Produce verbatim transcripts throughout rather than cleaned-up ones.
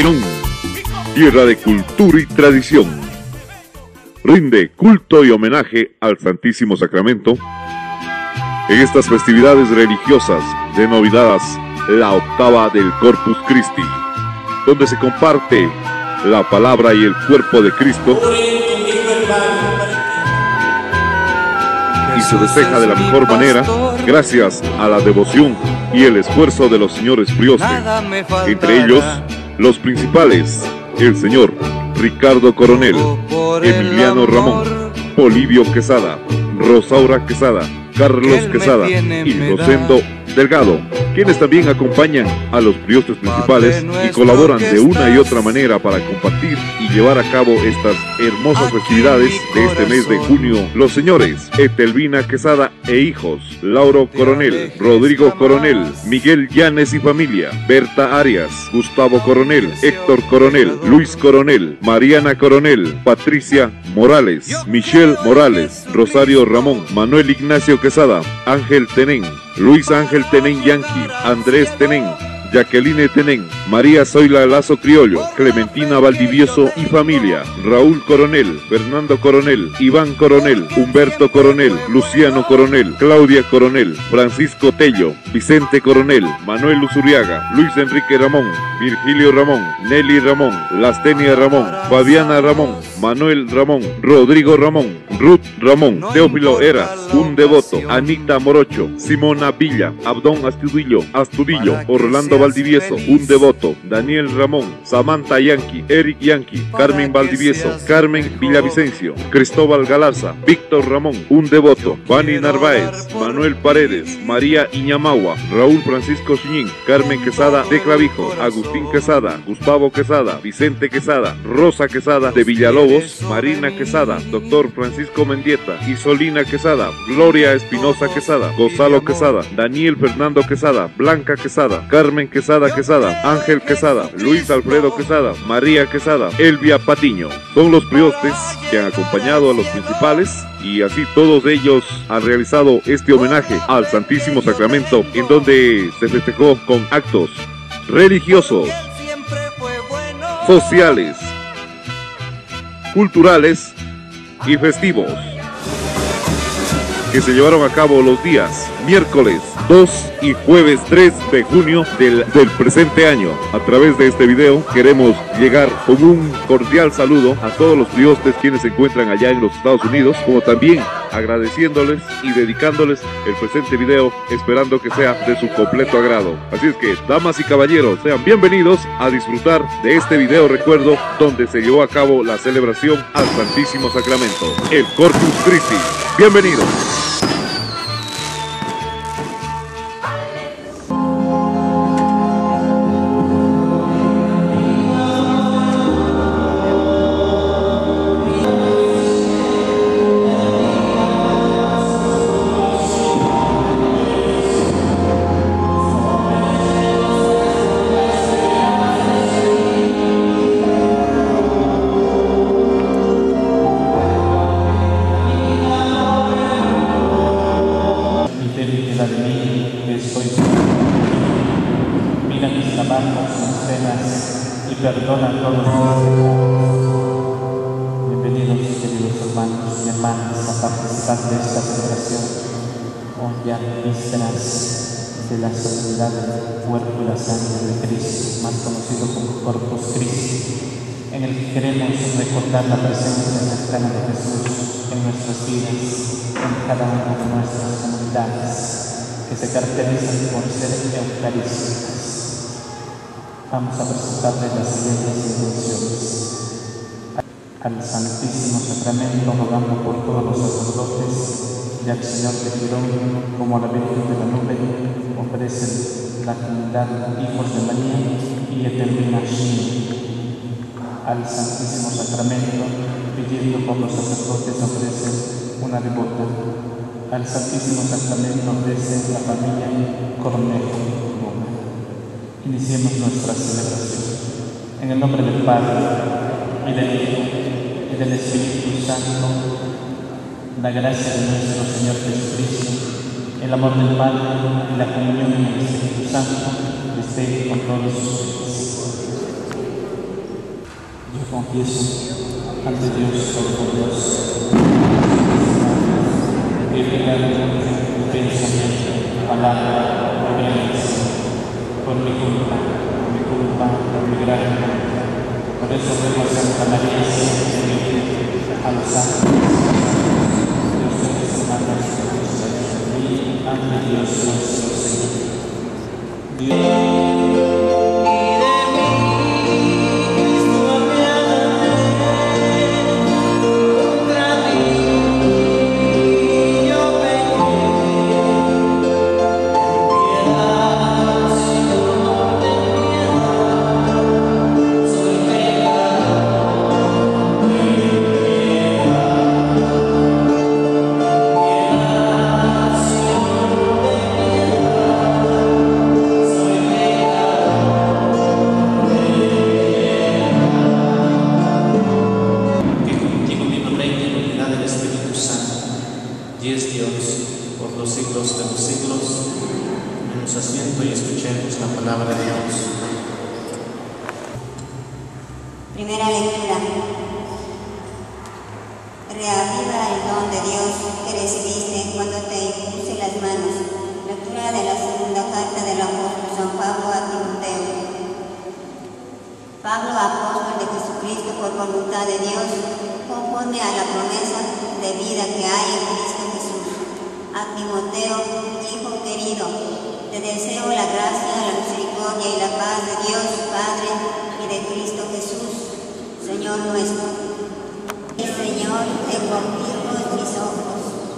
Girón, tierra de cultura y tradición, rinde culto y homenaje al Santísimo Sacramento en estas festividades religiosas denominadas la octava del Corpus Christi, donde se comparte la palabra y el cuerpo de Cristo y se festeja de la mejor manera gracias a la devoción y el esfuerzo de los señores priostes, entre ellos los principales, el señor Ricardo Coronel, Emiliano Ramón, Polibio Quesada, Rosaura Quesada, Carlos Quesada y Rosendo Delgado, quienes también acompañan a los priostes principales y colaboran de una y otra manera para compartir y llevar a cabo estas hermosas festividades de este mes de junio. Los señores Etelvina Quesada e hijos, Lauro Coronel, Rodrigo Coronel, Miguel Llanes y familia, Berta Arias, Gustavo Coronel, Héctor Coronel, Luis Coronel, Mariana Coronel, Patricia Morales, Michelle Morales, Rosario Ramón, Manuel Ignacio Quesada, Ángel Tenén, Luis Ángel Tenén Yanqui, Andrés Tenén, Jacqueline Tenén, María Zoila Lazo Criollo, Clementina Valdivieso y familia, Raúl Coronel, Fernando Coronel, Iván Coronel, Humberto Coronel, Luciano Coronel, Claudia Coronel, Francisco Tello, Vicente Coronel, Manuel Usuriaga, Luis Enrique Ramón, Virgilio Ramón, Nelly Ramón, Lastenia Ramón, Fabiana Ramón, Manuel Ramón, Rodrigo Ramón, Ruth Ramón, Teófilo Eras, un devoto, Anita Morocho, Simona Villa, Abdón Astudillo, Astudillo, Orlando Valdivieso, un devoto, Daniel Ramón, Samantha Yanqui, Eric Yanqui, Carmen Valdivieso, Carmen Villavicencio, Cristóbal Galarza, Víctor Ramón, un devoto, Fanny Narváez, Manuel Paredes, María Iñamagua, Raúl Francisco Chiñín, Carmen Quesada de Clavijo, Agustín Quesada, Gustavo Quesada, Vicente Quesada, Rosa Quesada de Villalobos, Marina Quesada, Doctor Francisco Mendieta, Isolina Quesada, Gloria Espinosa Quesada, Gonzalo Quesada, Daniel Fernando Quesada, Blanca Quesada, Carmen Quesada Quesada, Ángel Quesada, Luis Alfredo Quesada, María Quesada, Elvia Patiño. Son los priostes que han acompañado a los principales y así todos ellos han realizado este homenaje al Santísimo Sacramento, en donde se festejó con actos religiosos, sociales, culturales y festivos que se llevaron a cabo los días miércoles dos y jueves tres de junio del, del presente año. A través de este video queremos llegar con un cordial saludo a todos los priostes quienes se encuentran allá en los Estados Unidos, como también agradeciéndoles y dedicándoles el presente video, esperando que sea de su completo agrado. Así es que, damas y caballeros, sean bienvenidos a disfrutar de este video recuerdo donde se llevó a cabo la celebración al Santísimo Sacramento, el Corpus Christi. Bienvenidos. Y perdona todos los pecados. Bienvenidos, queridos hermanos y hermanas, a participar de esta celebración, honra vísperas de la solemnidad del cuerpo y la sangre de Cristo, más conocido como Corpus Christi, en el que queremos recordar la presencia cercana de Jesús en nuestras vidas, en cada una de nuestras comunidades, que se caracterizan por ser eucarísticas. Vamos a presentarle las siguientes intenciones. Al Santísimo Sacramento rogamos por todos los sacerdotes y al Señor de Girón, como a la Virgen de la Nube, ofrecen la comunidad Hijos de María y Etelvina Shin. Al Santísimo Sacramento, pidiendo por los sacerdotes, ofrecen una devota. Al Santísimo Sacramento ofrece la familia Cornejo. Iniciemos nuestra celebración. En el nombre del Padre, y del Hijo, y del Espíritu Santo, la gracia de nuestro Señor Jesucristo, el amor del Padre y la comunión del Espíritu Santo esté con todos ustedes. Yo confieso ante Dios Todopoderoso que he pecado de pensamiento, palabra, obediencia, por mi culpa, por mi culpa, por mi gran culpa. Por eso ruego a Santa María siempre a los ángeles, Dios de mis hermanos, y ante Dios nuestro Señor. Dios. Primera lectura. Reaviva el don de Dios que recibiste cuando te impuse las manos. Lectura de la segunda carta del apóstol San Pablo a Timoteo. Pablo, apóstol de Jesucristo por voluntad de Dios, conforme a la promesa de vida que hay en Cristo Jesús. A Timoteo, hijo querido, te deseo la gracia, la misericordia y la paz de Dios Padre y de Cristo Jesús, Señor nuestro. El Señor te confirmó en mis ojos.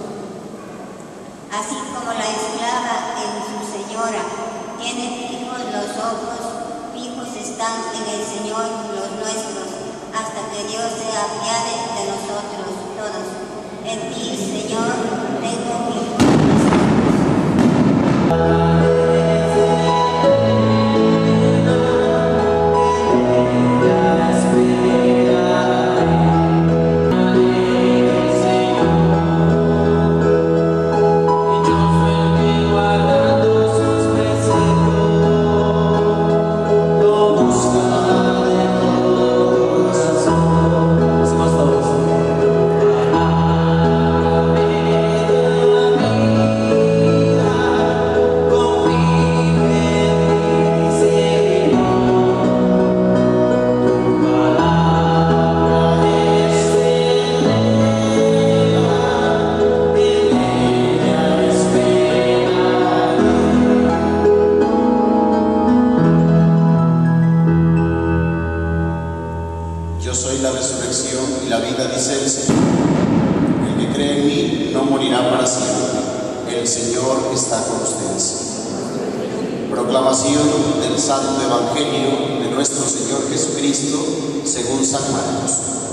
Así como la esclava en su señora tiene fijos los ojos, fijos están en el Señor los nuestros, hasta que Dios se apiade de nosotros todos. En ti, Señor, tengo fijos mis ojos. Proclamación del Santo Evangelio de nuestro Señor Jesucristo según San Marcos.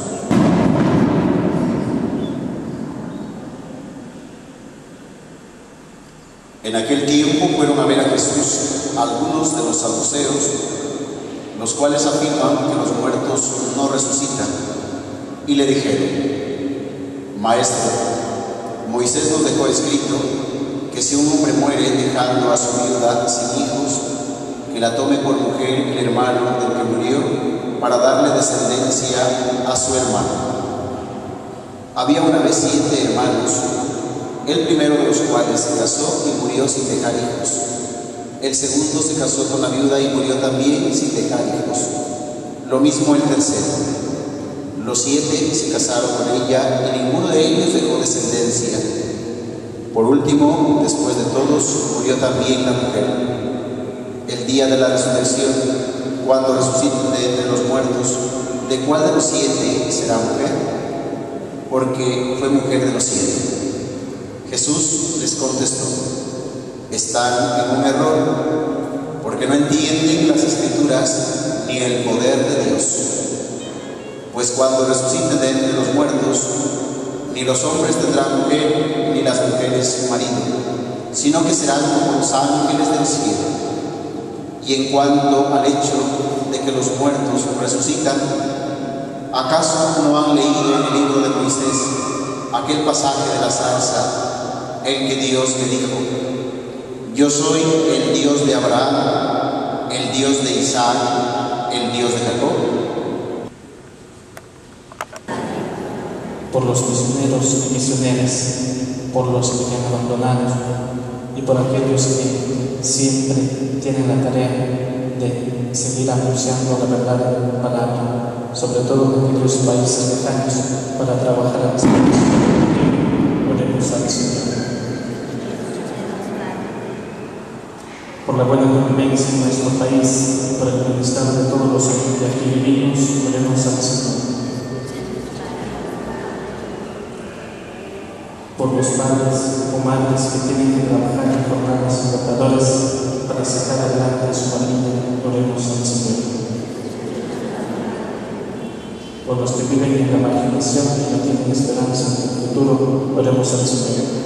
En aquel tiempo fueron a ver a Jesús algunos de los saduceos, los cuales afirman que los muertos no resucitan, y le dijeron: Maestro, Moisés nos dejó escrito que si un hombre muere dejando a su viuda sin hijos, que la tome por mujer el hermano del que murió, para darle descendencia a su hermano. Había una vez siete hermanos, el primero de los cuales se casó y murió sin dejar hijos. El segundo se casó con la viuda y murió también sin dejar hijos. Lo mismo el tercero. Los siete se casaron con ella y ninguno de ellos dejó descendencia. Por último, después de todos, murió también la mujer. El día de la resurrección, cuando resucite de entre los muertos, ¿de cuál de los siete será mujer? Porque fue mujer de los siete. Jesús les contestó: están en un error, porque no entienden las Escrituras ni el poder de Dios. Pues cuando resucite de entre los muertos, ni los hombres tendrán mujer, ni las mujeres marido, sino que serán como los ángeles del cielo. Y en cuanto al hecho de que los muertos resucitan, ¿acaso no han leído en el libro de Moisés aquel pasaje de la zarza, en que Dios le dijo: yo soy el Dios de Abraham, el Dios de Isaac, el Dios de Jacob? por los misioneros y misioneras, por los que me han abandonado y por aquellos que siempre tienen la tarea de seguir anunciando la verdadera palabra, sobre todo en aquellos países lejanos, para trabajar a las Oremos al Señor. Por la buena convivencia en nuestro país, por el bienestar de todos los que aquí vivimos, oremos al Señor. Por los padres o madres que tienen que trabajar en jornadas agotadoras para sacar adelante a su familia, oremos al Señor. Por los que viven en la marginación y no tienen esperanza en el futuro, oremos al Señor.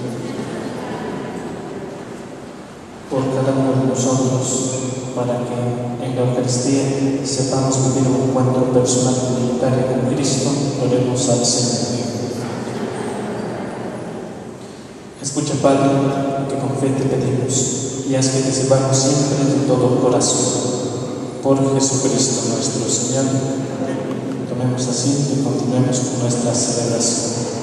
Por cada uno de nosotros, para que en la Eucaristía sepamos vivir un encuentro personal y comunitario con Cristo, oremos al Señor. Escucha, Padre, que con fe te pedimos, y haz que te sirvamos siempre de todo corazón. Por Jesucristo nuestro Señor. Tomemos asiento y continuemos con nuestra celebración.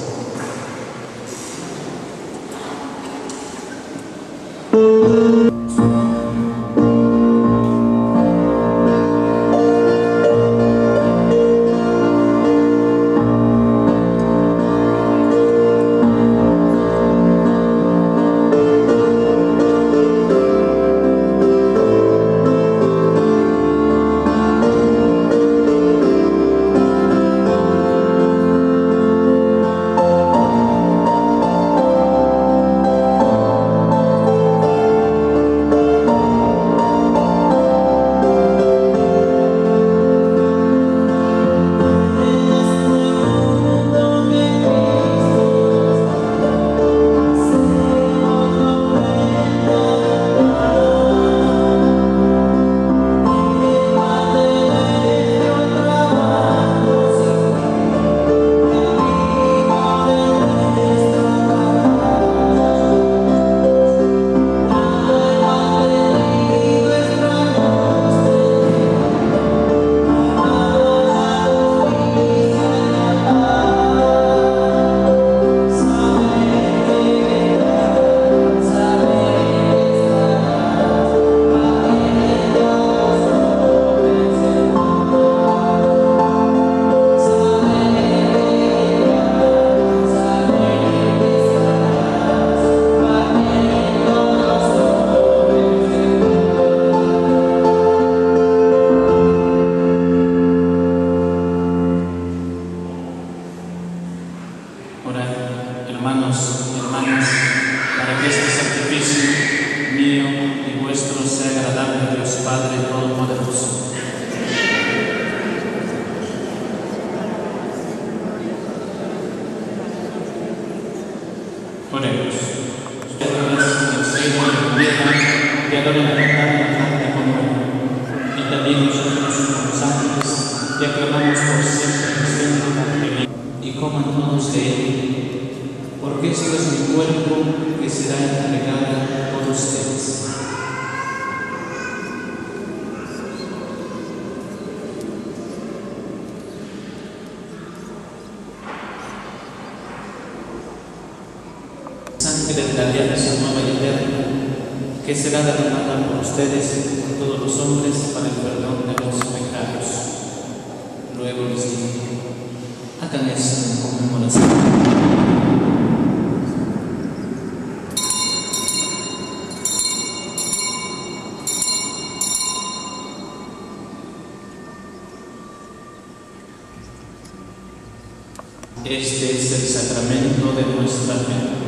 Oremos. Que adoren la verdad y la carne con amor. Y también nosotros como ángeles y aclamamos por siempre el Señor y coman todos de él, porque esto es mi cuerpo que será entregado por ustedes. Sangre de la alianza nueva y eterna, que será derramada por ustedes y por todos los hombres para el perdón de los pecados. Luego les digo, hagan eso en conmemoración. Este es el sacramento de nuestra fe.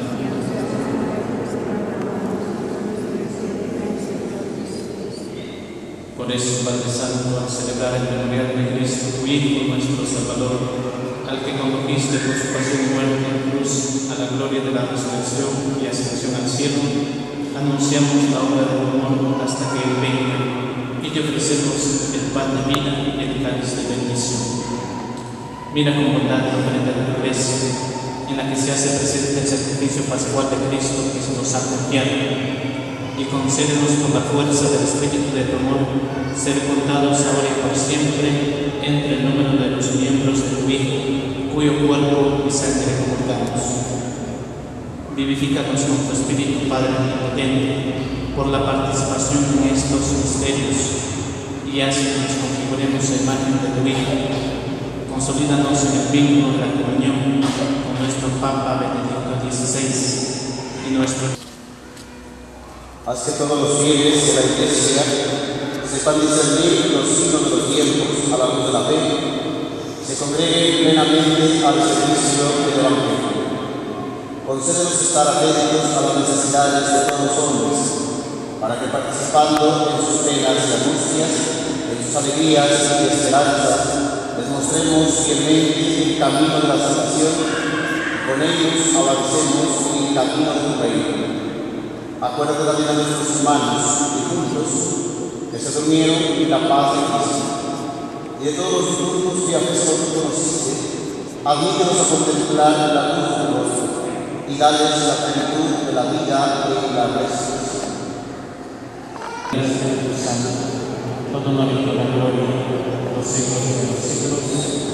Por eso, Padre Santo, al celebrar el memorial de Cristo, tu Hijo, nuestro Salvador, al que condujiste por su pasión y muerte en cruz a la gloria de la resurrección y ascensión al cielo, anunciamos la obra del amor hasta que Él venga y te ofrecemos el pan de vida y el cáliz de bendición. Mira con bondad la ofrenda de tu iglesia, en la que se hace presente el sacrificio pascual de Cristo que se nos ha confiado, y concédenos con la fuerza del Espíritu de tu amor ser contados ahora y por siempre entre el número de los miembros de tu Hijo, cuyo cuerpo y Vivifícanos con tu Espíritu, Padre Omnipotente, por la participación en estos misterios, y haz que nos configuremos a imagen de tu Hijo. Consolídanos en el vínculo de la comunión con nuestro Papa Benedicto dieciséis y nuestro... Haz que todos los fieles de la Iglesia sepan discernir los signos de los tiempos a la luz de la fe, se congreguen plenamente al servicio del Evangelio. Concédenos estar atentos a las necesidades de todos los hombres, para que participando en sus penas y angustias, en sus alegrías y esperanzas, les mostremos fielmente el camino de la salvación y con ellos avancemos en el camino de tu reino. Acuérdate también a nuestros hermanos difuntos que se durmieron en la paz de Cristo, y de todos los difuntos que afecto tú conociste, admítenos a contemplar la luz de tu rostro y dales la plenitud de la vida y la resurrección. Espíritu Santo, todo honor y toda gloria, los siglos de los siglos.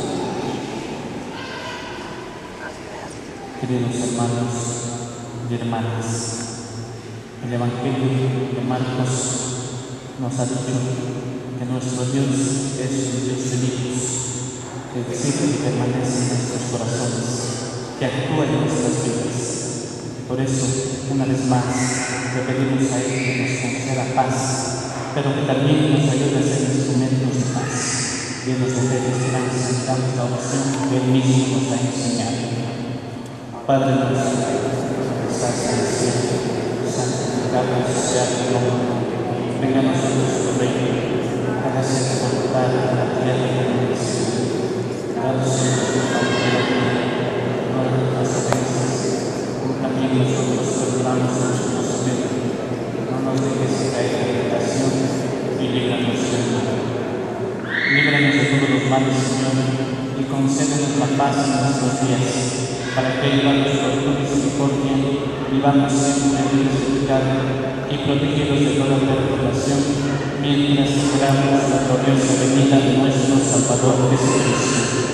Queridos hermanos y hermanas, el Evangelio de Marcos nos ha dicho que nuestro Dios es un Dios de hijos, que existe y permanece en nuestros corazones, que actúa en nuestras vidas. Por eso, una vez más, le pedimos a Él que nos conceda paz, pero que también nos ayude a ser instrumentos de paz, llenos de fe y esperanza, y damos la oración que Él mismo nos ha enseñado. Padre nuestro, que estás en el cielo, santificado sea tu nombre, venga a nosotros tu reino, hágase tu voluntad en la tierra y en el cielo. Danos hoy nuestro pan de la vida, perdona nuestras ofensas, como también nosotros perdonamos a nuestros ofensores. No nos dejes caer en tentación y líbranos del mal. Líbranos de todos los males, Señor, y concédenos la paz en nuestros días, para que, ayudados por tu misericordia, vivamos siempre libres de pecado y protegidos de toda perturbación, mientras esperamos la gloriosa venida de nuestro Salvador Jesucristo.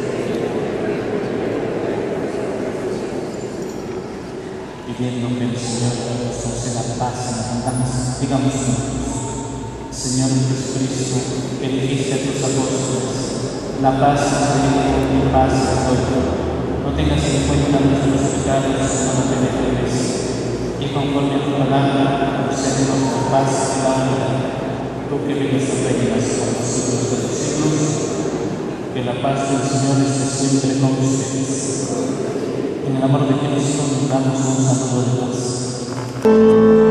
Pidiendo que el Señor nos conceda paz en abundancia, digamos juntos: Señor Jesucristo, que dijiste a tus apóstoles, la paz os dejo y paz os doy. No tengas en cuenta nuestros pecados cuando te dejes, y conforme a tu palabra, concédenos la paz y la unidad. Tú que vives y reinas por los siglos de los siglos, que la paz del Señor esté siempre con ustedes. En el amor de Cristo nos damos un saludo de paz.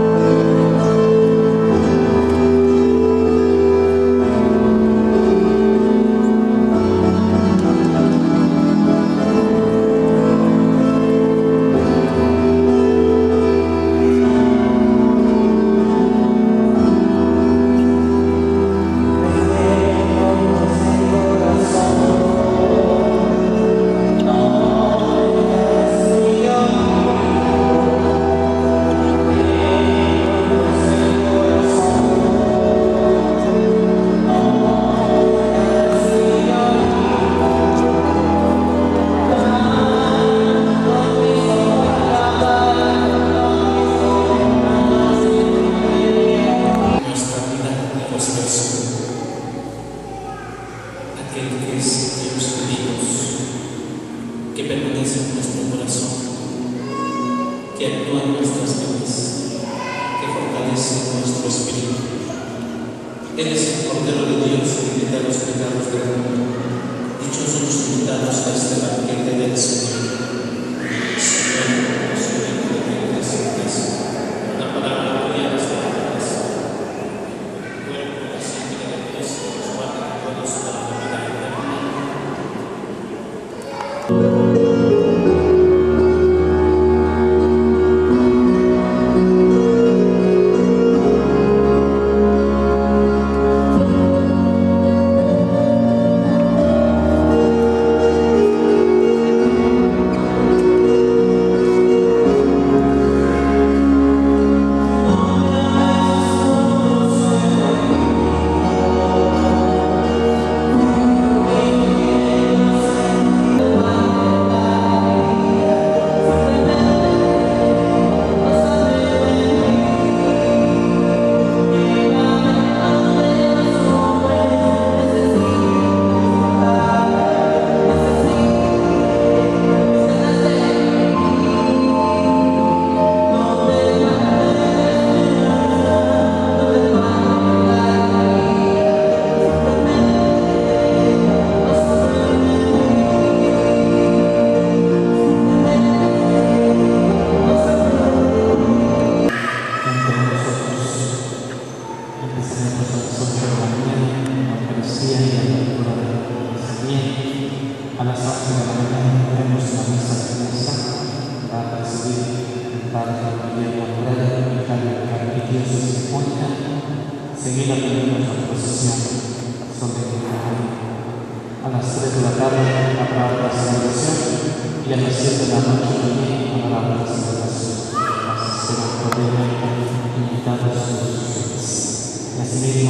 las once de la mañana tendremos una misa de fiesta para recibir el Padre Guillermo Morales, vicario de la Arquidiócesis de Cuenca. Seguida tendremos la procesión sobre el camino. A las tres de la tarde habrá la celebración y a las siete de la noche también habrá la celebración. Serán cordialmente invitados a los ustedes. Y asimismo,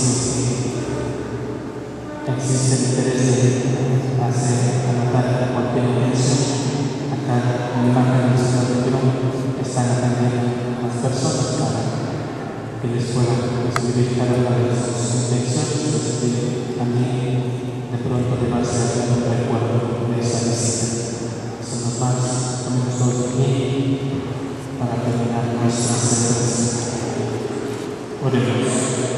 existe el interés de hacer anotar cualquier intención. Acá en la imagen del Señor de Perú están atendiendo a las personas para que les puedan escribir cada una de sus intenciones, escribir también de pronto llevarse a un recuerdo de esa visita. Son los más, ponemos todos aquí para terminar nuestra celebración. Oremos.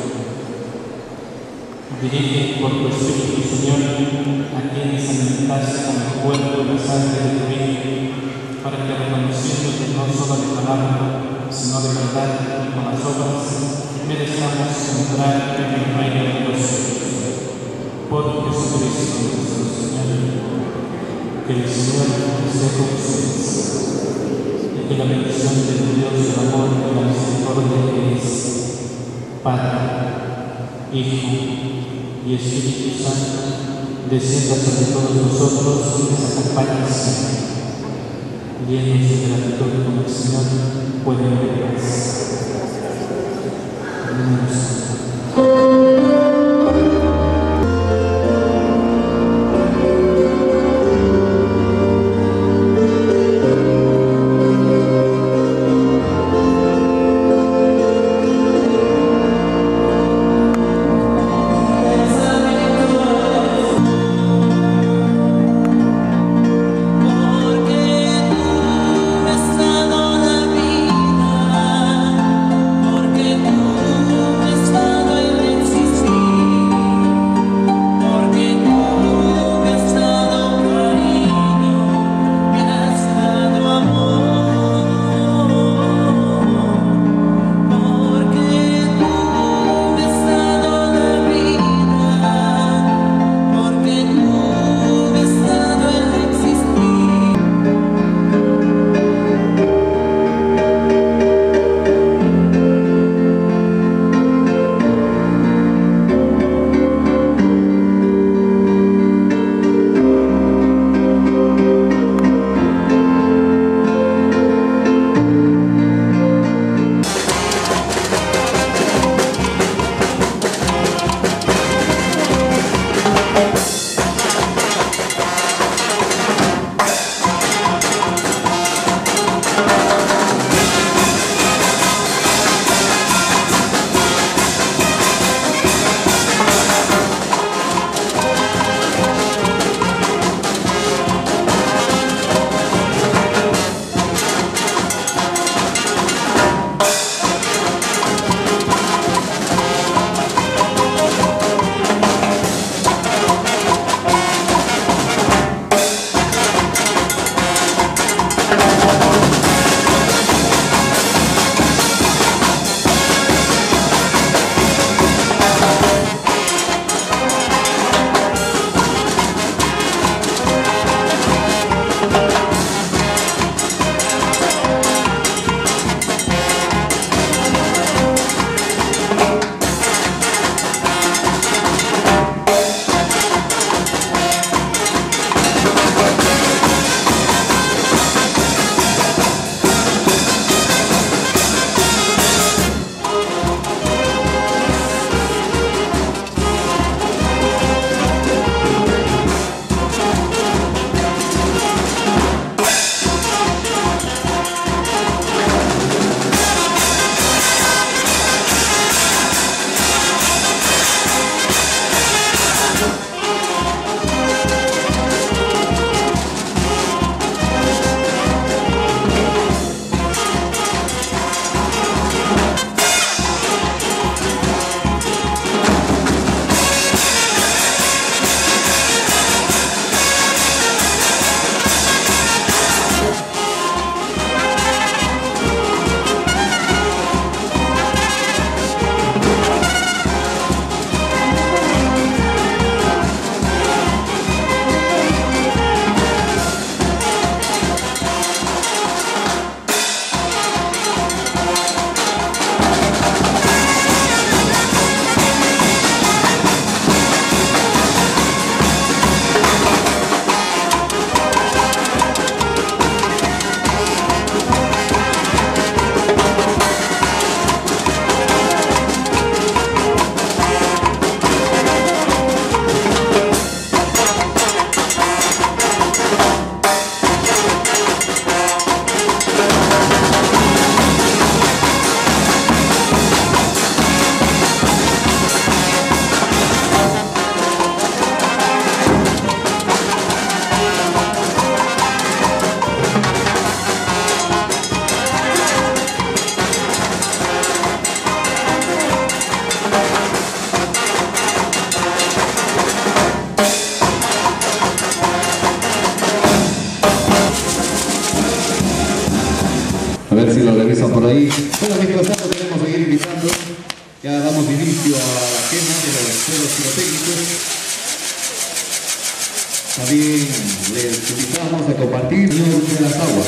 Dirige por tu Espíritu, Señor, a quienes alimentaste con el cuerpo y la sangre de tu Hijo, para que reconociéndote no solo de palabra, sino de verdad y con las obras, merezcamos entrar en el reino de los cielos. Por Jesucristo nuestro Señor, que el Señor esté con ustedes, y que la bendición del Dios del amor y la misericordia que es Padre, Hijo y Espíritu Santo, descienda sobre todos nosotros y nos acompañe siempre. Llenos de gratitud con el Señor, pueden ver más. Porque tú has dado la vida, porque tú has dado el ver si lo revisan por ahí. Bueno, mientras tanto queremos seguir invitando. Ya damos inicio a la quema de los fuegos pirotécnicos. También les invitamos a compartir de las aguas.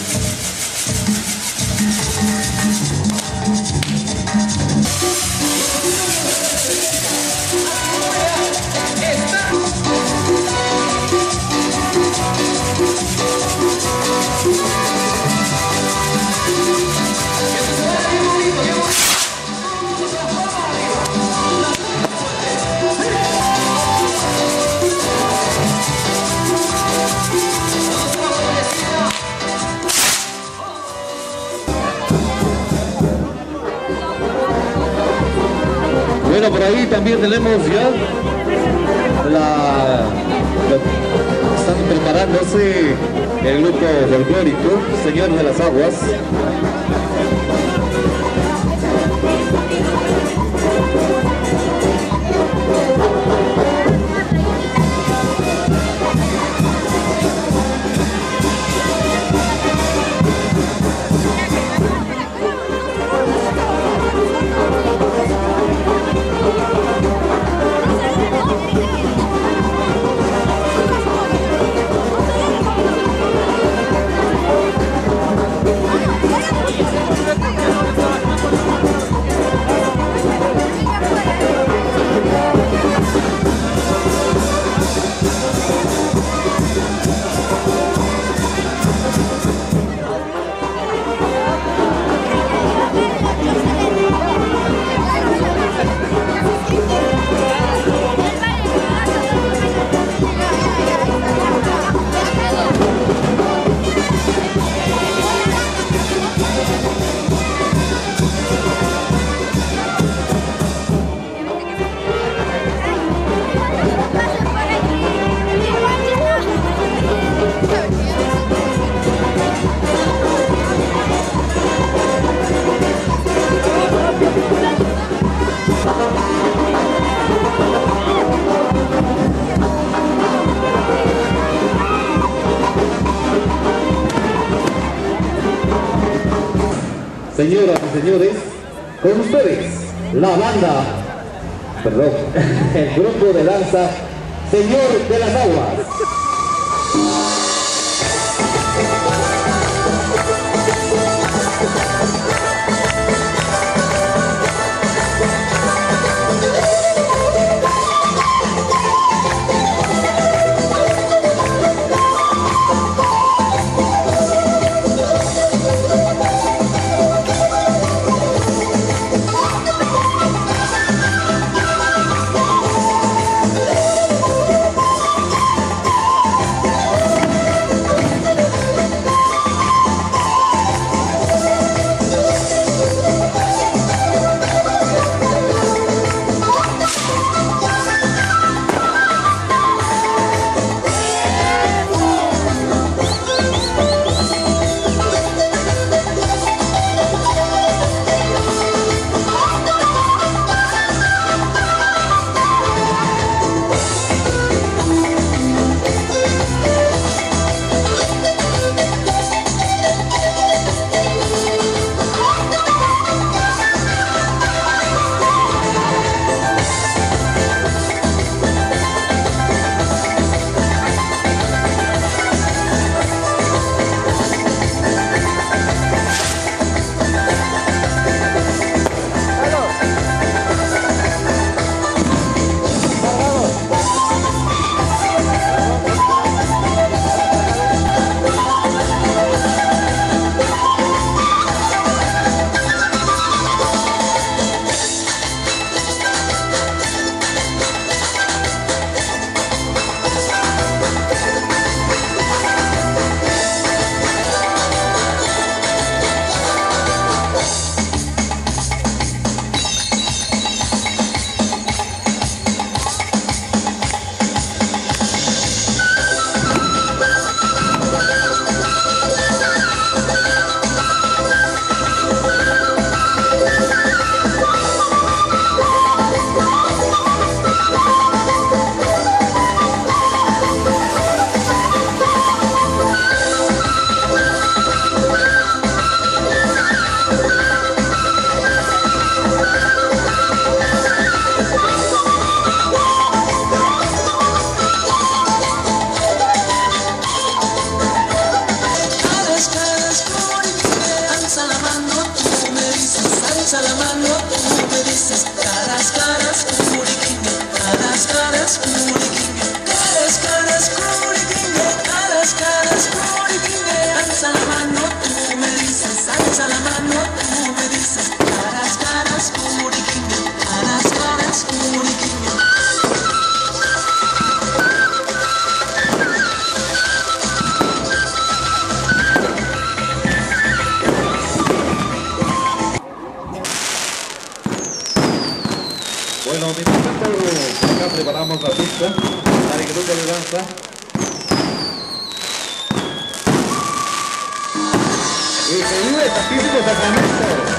Bueno, por ahí también tenemos ya la, la están preparándose el grupo folclórico Señor de las Aguas. Señoras y señores, con ustedes, la banda, perdón, el grupo de danza Señor de las Aguas. danza, al grupo de danza. Y que vive el Santísimo Sacramento.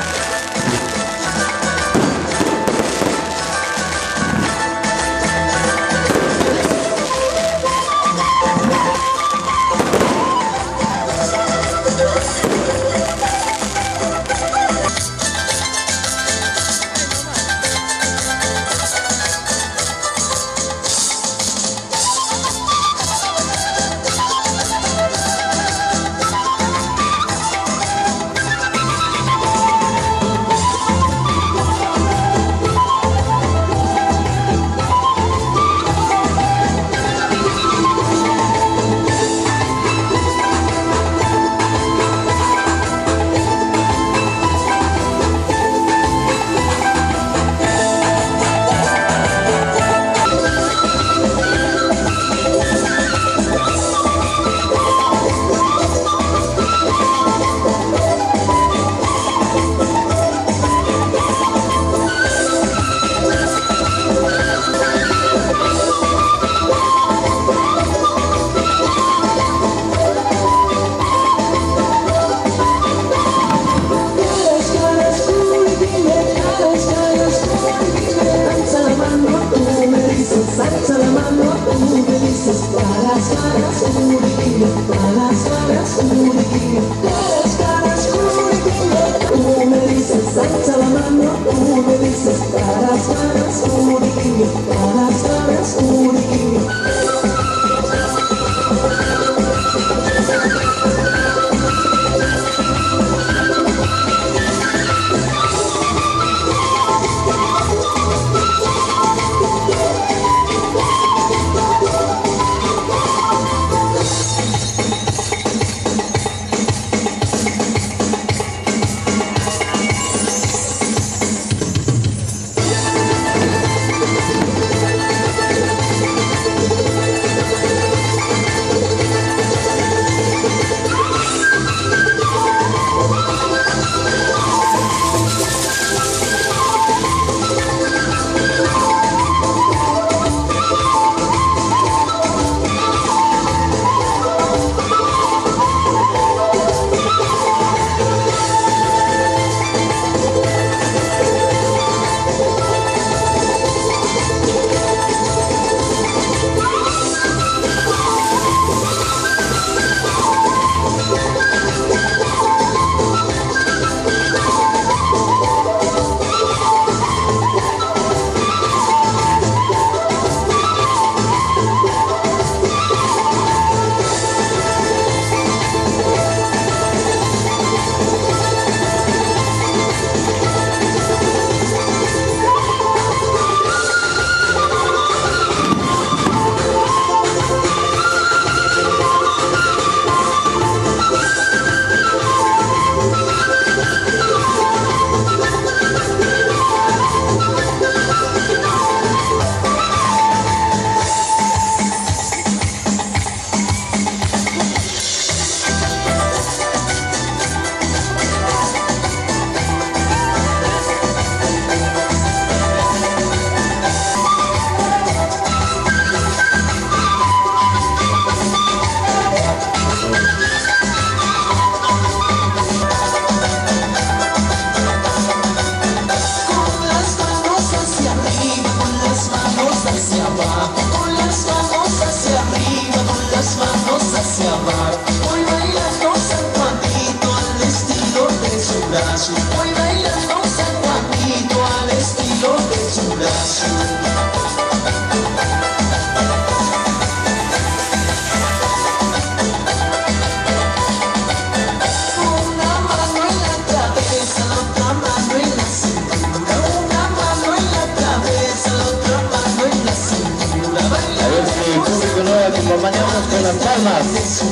Acompañamos con las palmas.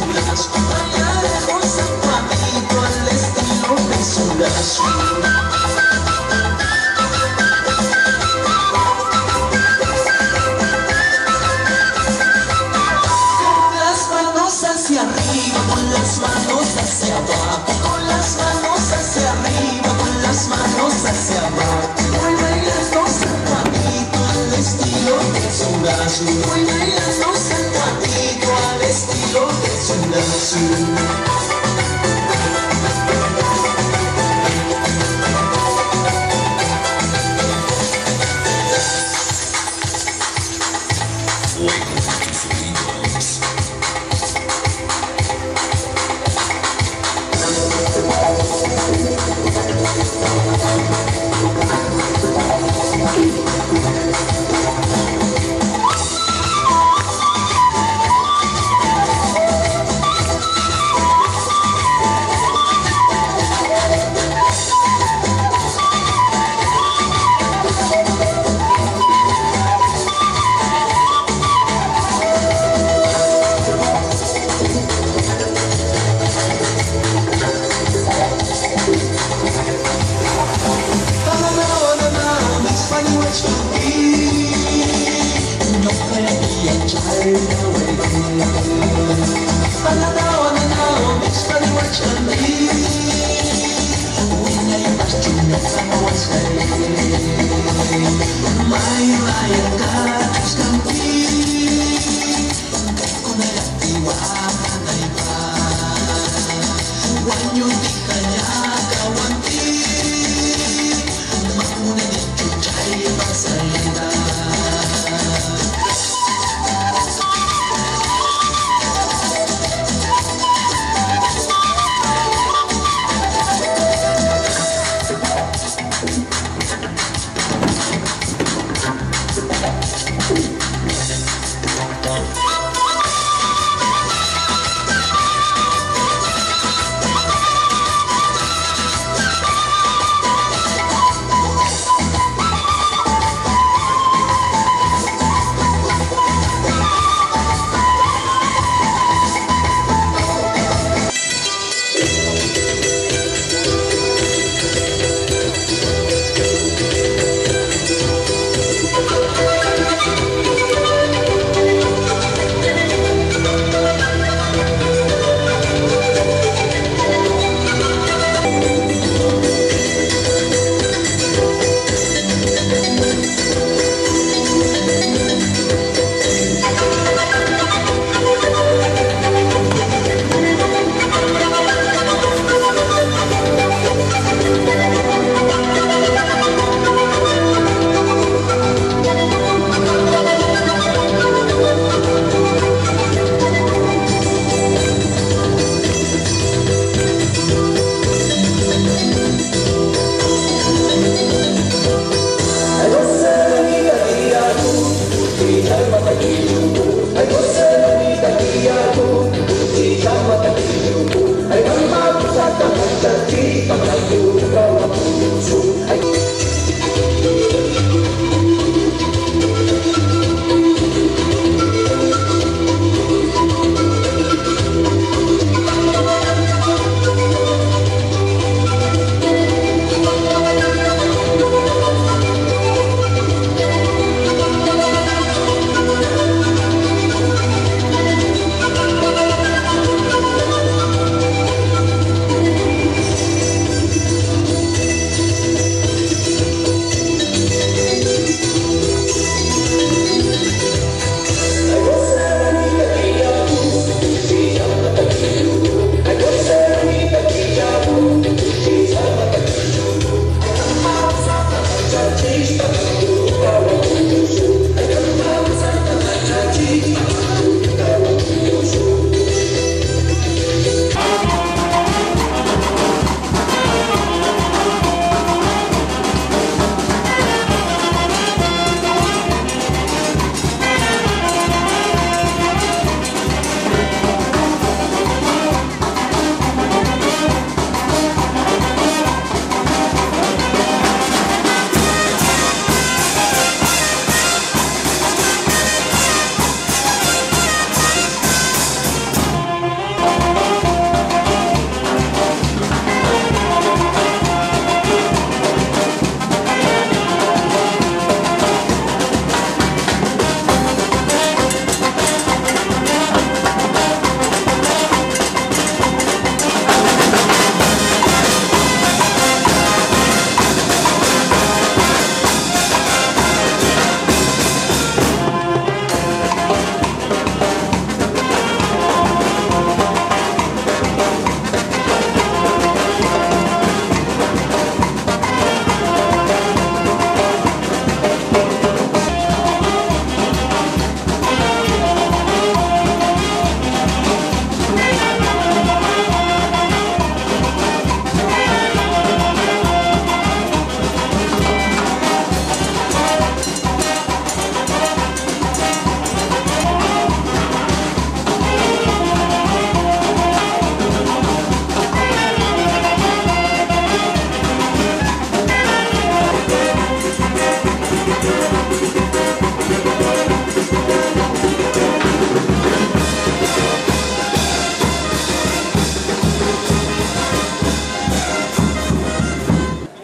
Con las manos hacia arriba, con las manos hacia abajo, con las manos hacia arriba, con las manos hacia abajo. Voy bailando zapadito al estilo de su brazo.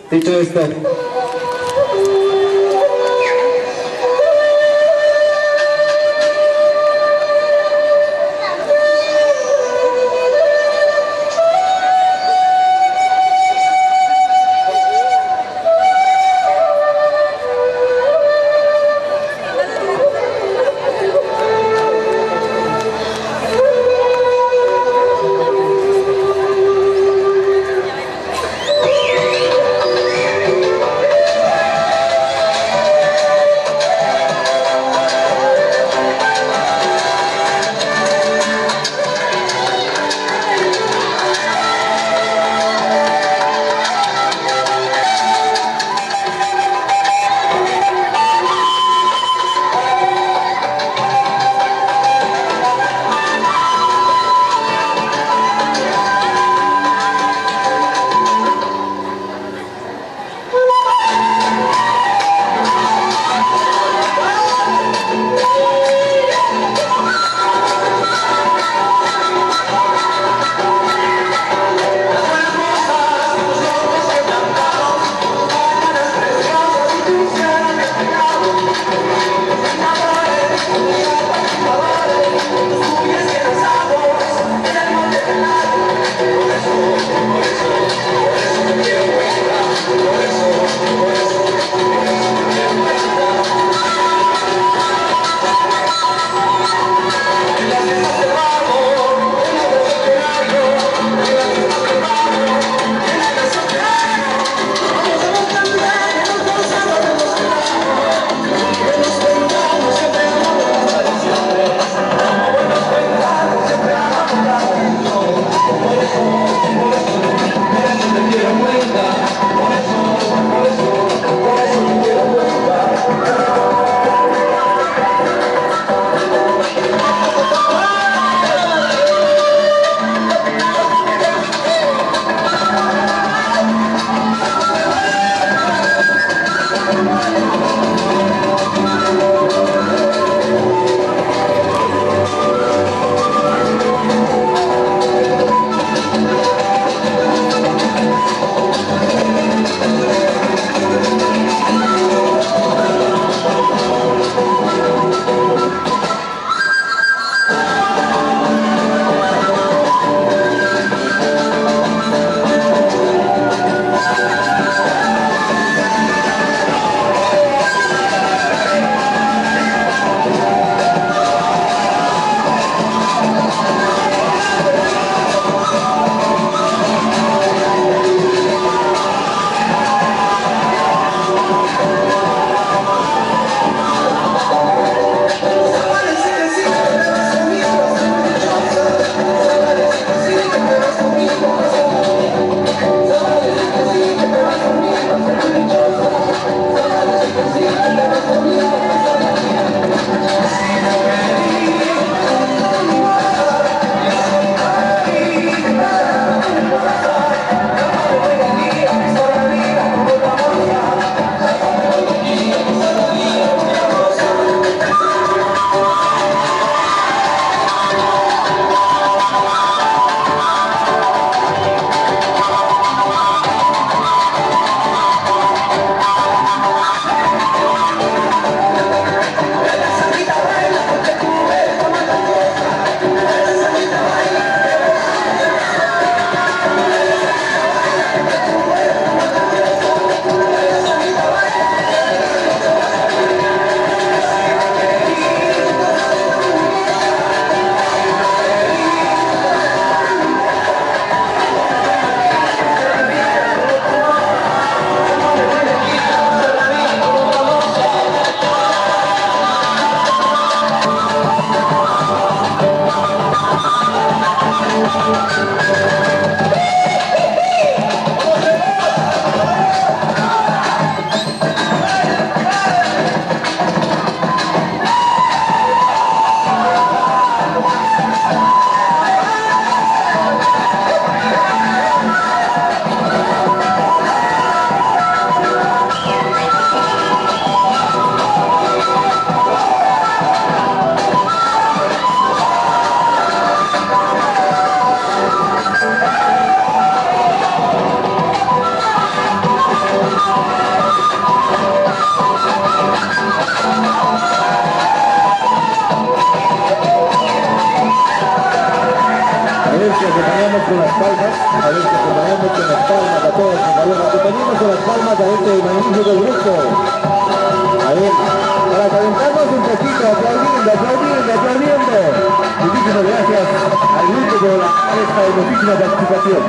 Dicho esto, ver si acompañamos con las palmas, a ver si acompañamos con las palmas a todos, por favor, acompañemos con las palmas a este magnífico grupo. A ver, para calentarnos un poquito, aplaudiendo, aplaudiendo, aplaudiendo. Muchísimas gracias al grupo por esta hermosísima participación.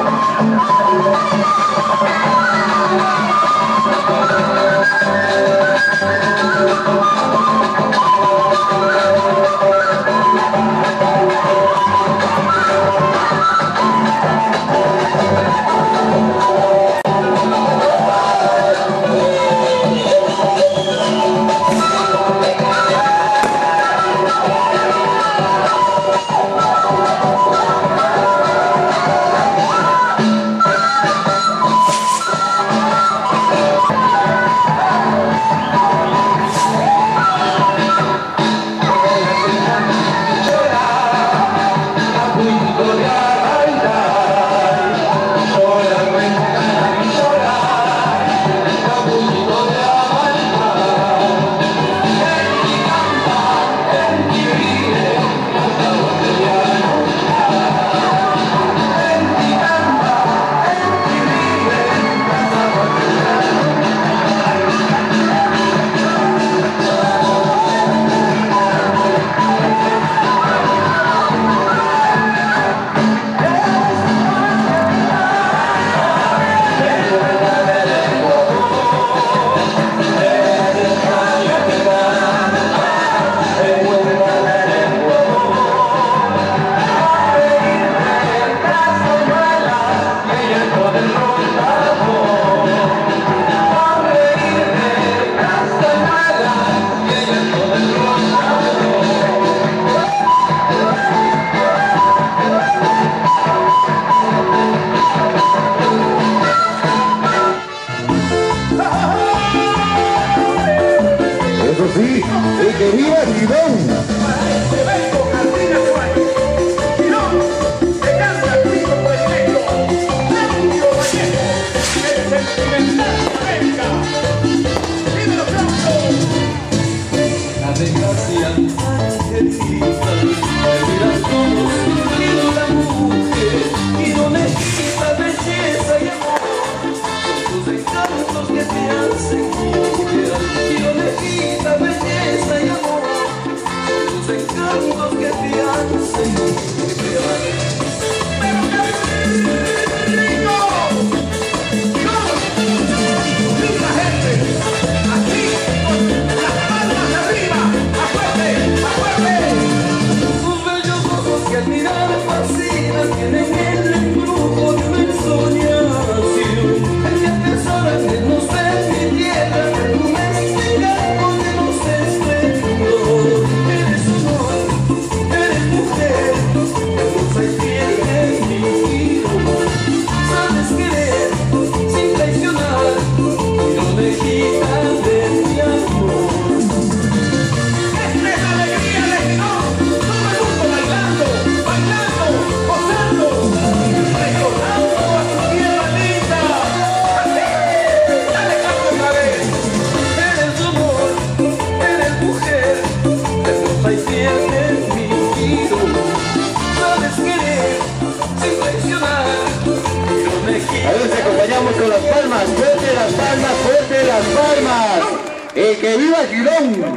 Y que viva Girón,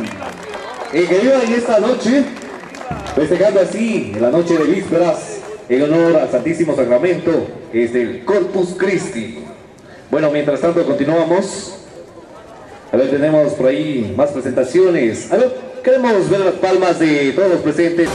y que viva en esta noche, festejando así en la noche de vísperas, en honor al Santísimo Sacramento, que es el Corpus Christi. Bueno, mientras tanto continuamos. A ver, tenemos por ahí más presentaciones. A ver, queremos ver las palmas de todos los presentes.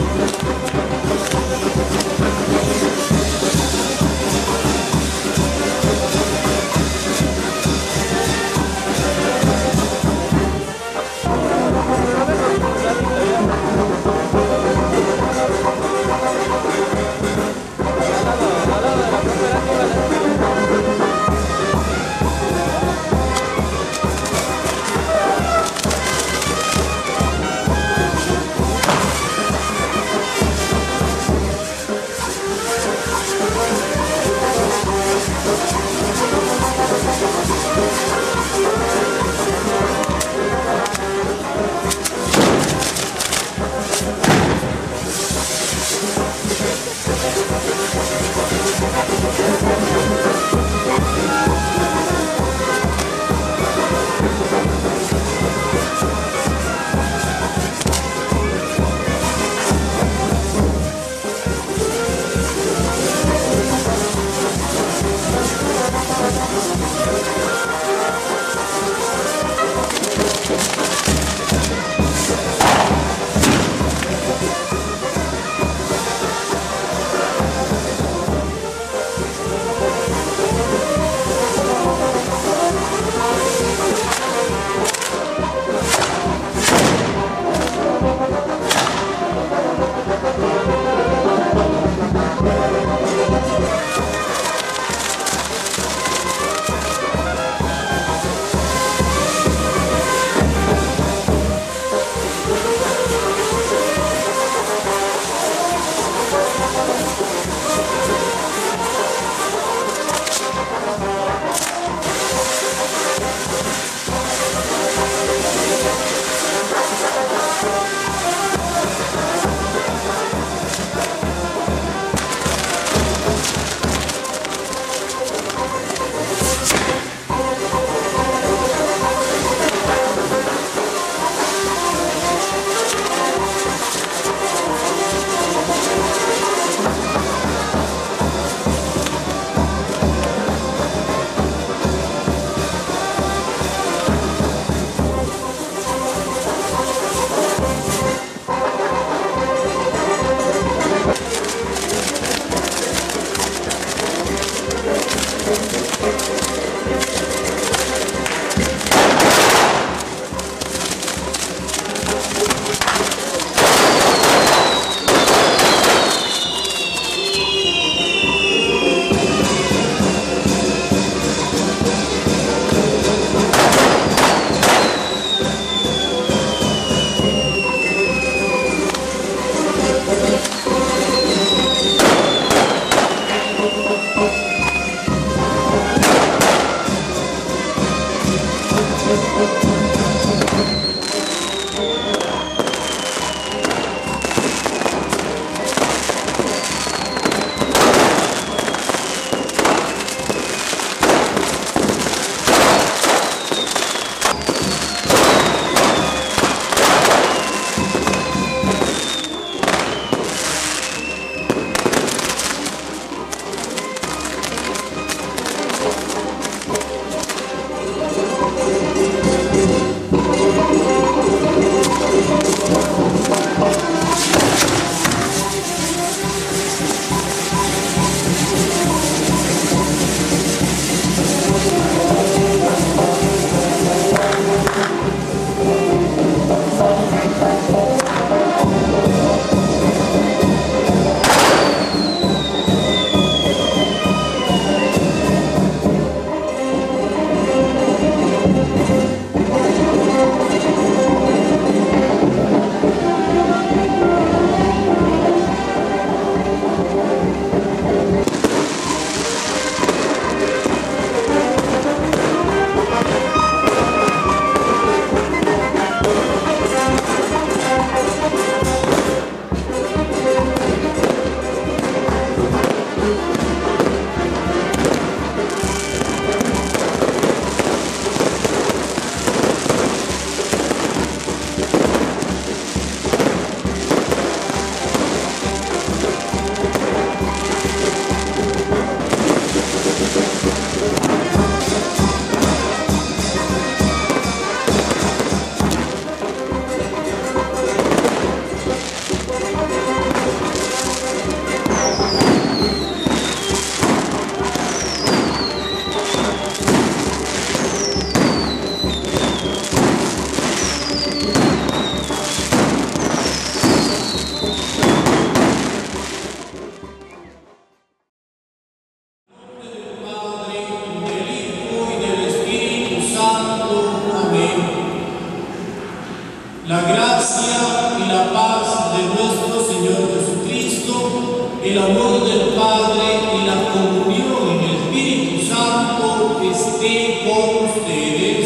esté con ustedes.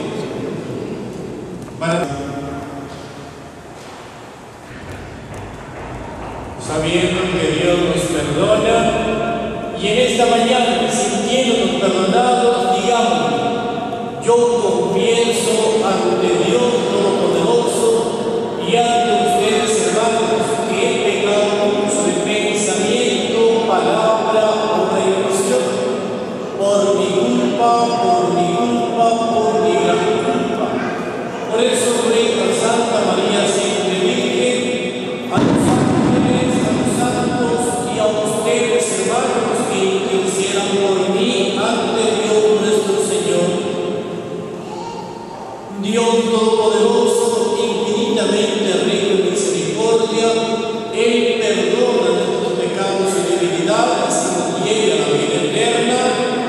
Para... Sabiendo que Dios nos perdona, y en esta mañana, sintiéndonos perdonados, digamos: yo confieso ante Dios Todopoderoso y ante ustedes, hermanos, que he pecado mucho de pensamiento, palabra, obra y omisión, por mi culpa, por mi culpa, por mi gran culpa. Por eso ruego a Santa María siempre Virgen, a los ángeles, a los santos y a ustedes, hermanos, que interciedan por mí ante Dios nuestro Señor. Dios Todopoderoso, infinitamente rico en misericordia, Él perdona nuestros pecados y debilidades y nos lleva a la vida eterna.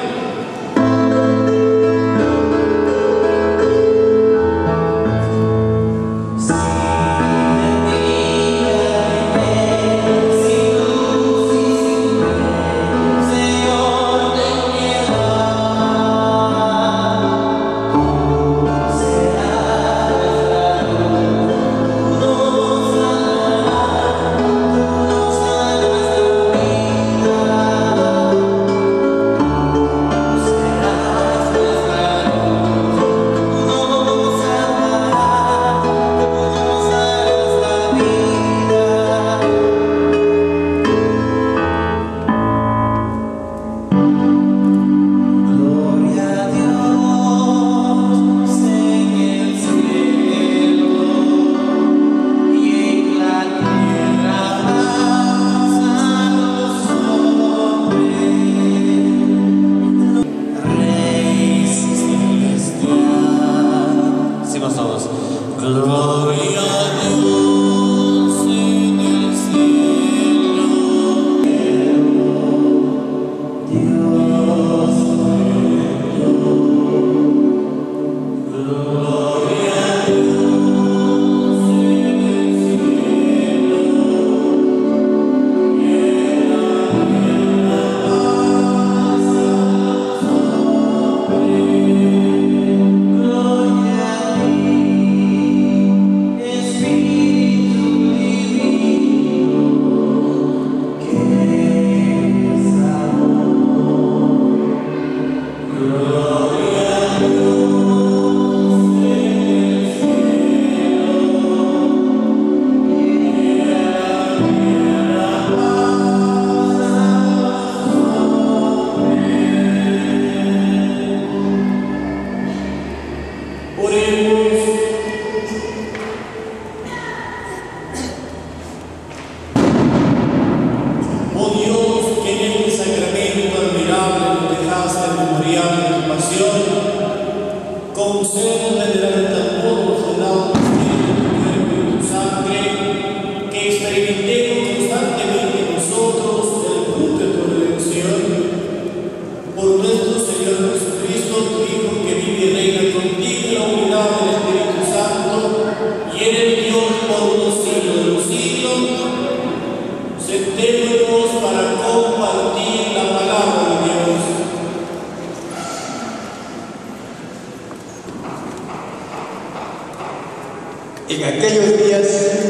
En aquellos días,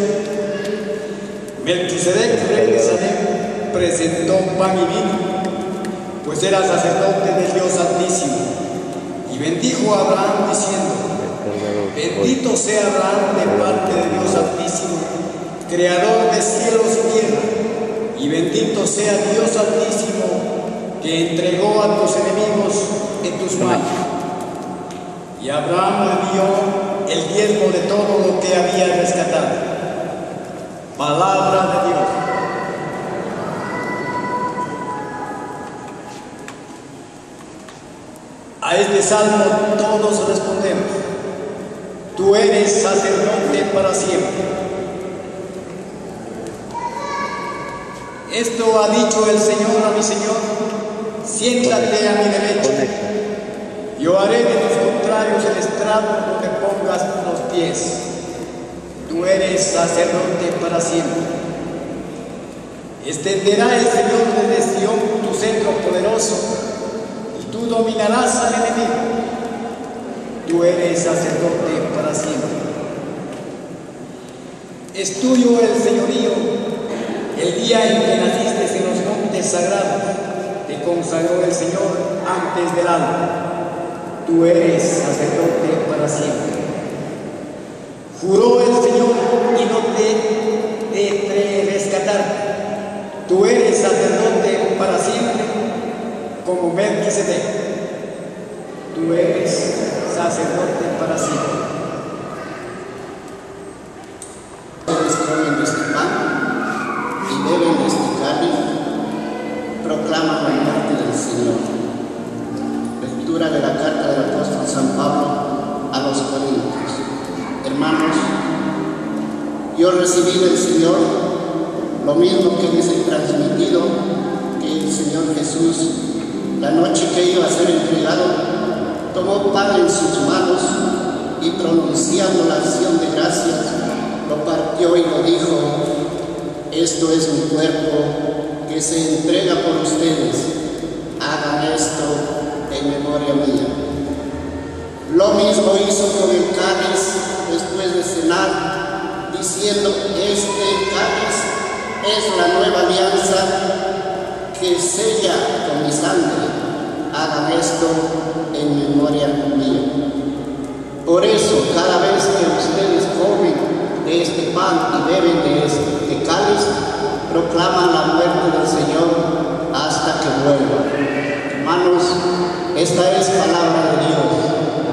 Melquisedec, rey de Salem, presentó pan y vino, pues era sacerdote del Dios Altísimo, y bendijo a Abraham diciendo: bendito sea Abraham de parte de Dios Altísimo, creador de cielos y tierra, y bendito sea Dios Altísimo, que entregó a tus enemigos en tus manos. Y Abraham le dio el diezmo de todo lo que había rescatado. Palabra de Dios. A este salmo todos respondemos: tú eres sacerdote para siempre. Esto ha dicho el Señor a mi Señor: siéntate a mi derecha. Yo haré de tus contrarios el estrado donde pongas los pies. Tú eres sacerdote para siempre. Extenderá el Señor desde Sión tu centro poderoso, y tú dominarás al enemigo. Es tuyo el señorío, el día en que naciste en los montes sagrados, te consagró el Señor antes del alba. Tú eres sacerdote para siempre. Juró el Señor y no te, te, te rescatar. Tú eres sacerdote para siempre, como Melquisedec. Tú eres sacerdote para siempre. Comen este pan y beben este cáliz, proclama la muerte del Señor. Lectura de la carta del apóstol San Pablo a los Corintios. Hermanos, yo recibí del Señor lo mismo que les he transmitido, que el Señor Jesús, la noche que iba a ser entregado, tomó pan en sus manos y pronunciando la acción de gracias, lo partió y lo dijo: esto es mi cuerpo que se entrega por ustedes, hagan esto en memoria mía. Lo mismo hizo con el cáliz después de cenar, diciendo: este cáliz es la nueva alianza que sella con mi sangre, hagan esto en memoria mía. Por eso, cada vez que ustedes comen de este pan y beben de este cáliz, proclaman la muerte del Señor hasta que vuelva. Hermanos, esta es palabra de Dios.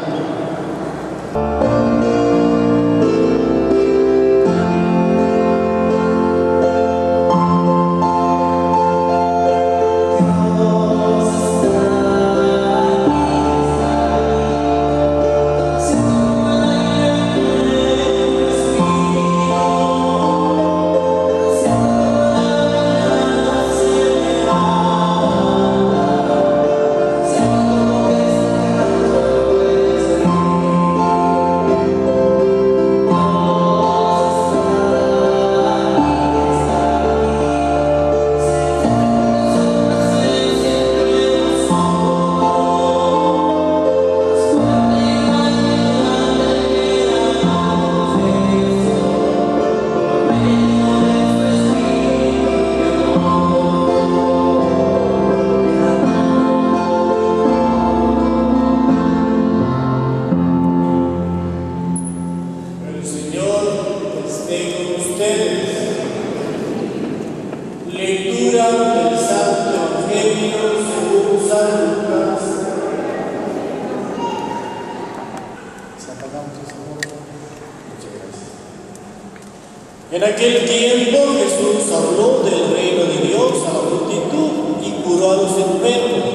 En aquel tiempo Jesús habló del reino de Dios a la multitud y curó a los enfermos.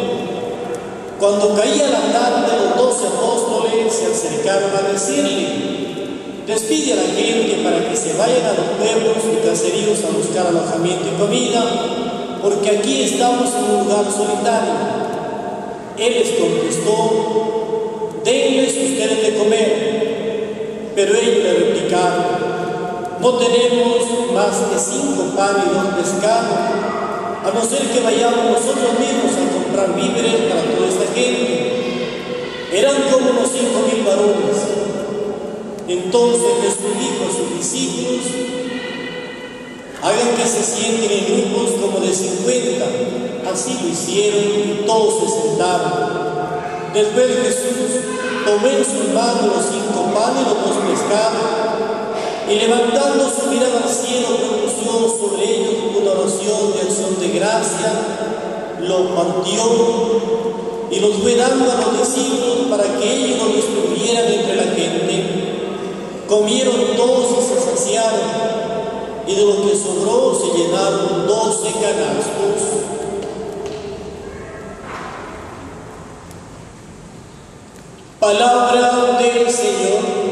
Cuando caía la tarde, los doce apóstoles se acercaron a decirle: despide a la gente para que se vayan a los pueblos y caseríos a buscar alojamiento y comida, porque aquí estamos en un lugar solitario. Él les contestó: denles ustedes de comer. Pero ellos le replicaron: no tenemos más que cinco panes y dos pescados, a no ser que vayamos nosotros mismos a comprar víveres para toda esta gente. Eran como unos cinco mil varones. Entonces Jesús dijo a sus discípulos: hagan que se sienten en grupos como de cincuenta. Así lo hicieron y todos se sentaron. Después Jesús tomó en sus manos los cinco panes y los dos pescados, y levantando su mirada al cielo, pronunció sobre ellos una oración de acción de gracia, lo partió y los fue dando a los discípulos para que ellos lo distribuyeran entre la gente. Comieron todos y se saciaron, y de lo que sobró se llenaron doce canastos. Palabra del Señor.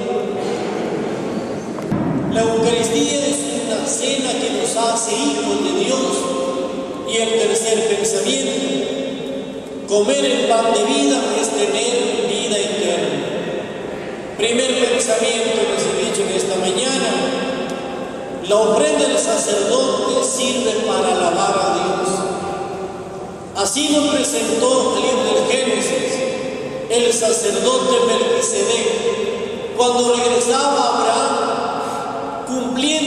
La Eucaristía es una cena que nos hace hijos de Dios. Y el tercer pensamiento: comer el pan de vida es tener vida eterna. Primer pensamiento que se ha dicho en esta mañana: la ofrenda del sacerdote sirve para alabar a Dios. Así nos presentó el libro del Génesis el sacerdote Melquisedec cuando regresaba a Abraham, cumpliendo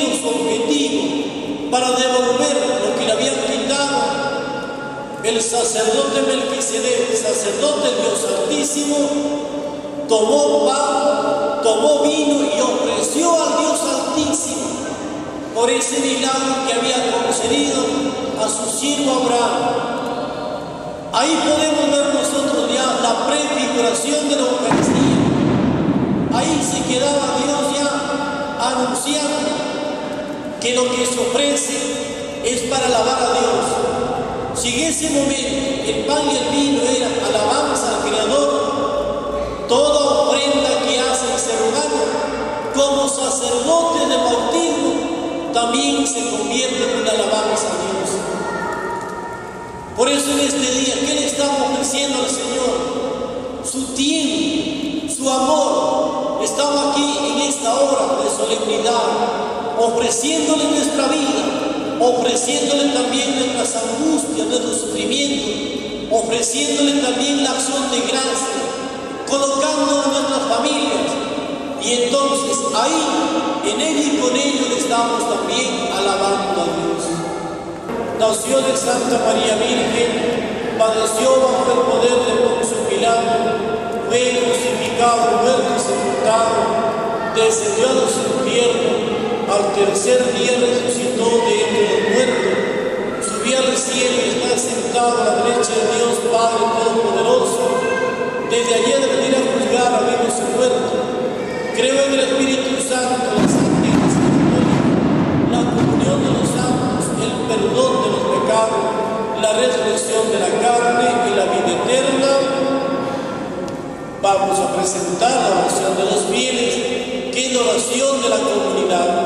cumpliendo su objetivo para devolver lo que le habían quitado, el sacerdote Melquisedec, sacerdote del Dios Altísimo, tomó pan, tomó vino y ofreció al Dios Altísimo por ese milagro que había concedido a su siervo Abraham. Ahí podemos ver nosotros ya la prefiguración de la Eucaristía. Ahí se quedaba Dios ya anunciando que lo que se ofrece es para alabar a Dios. Si en ese momento el pan y el vino eran alabanza al Creador, toda ofrenda que hace el ser humano como sacerdote del bautismo también se convierte en una alabanza a Dios. Por eso en este día, ¿qué le estamos ofreciendo al Señor? Su tiempo, su amor. Estamos aquí en esta hora de solemnidad, ofreciéndole nuestra vida, ofreciéndole también nuestras angustias, nuestros sufrimientos, ofreciéndole también la acción de gracia, colocando en nuestras familias. Y entonces ahí, en él y con ellos, estamos también alabando a Dios. Nació de Santa María Virgen, padeció bajo el poder de Poncio Pilato, fue crucificado, muerto y sepultado, descendió a los infiernos, al tercer día resucitó de entre los muertos, subió al cielo y está sentado a la derecha de Dios Padre Todopoderoso, desde allí de venir a juzgar a vivos y muertos. Creo en el Espíritu Santo, la Santa Iglesia Católica, la comunión de los santos, el perdón de los pecados, la resurrección de la carne y la vida eterna. Vamos a presentar la oración de los fieles, que es la oración de la comunidad.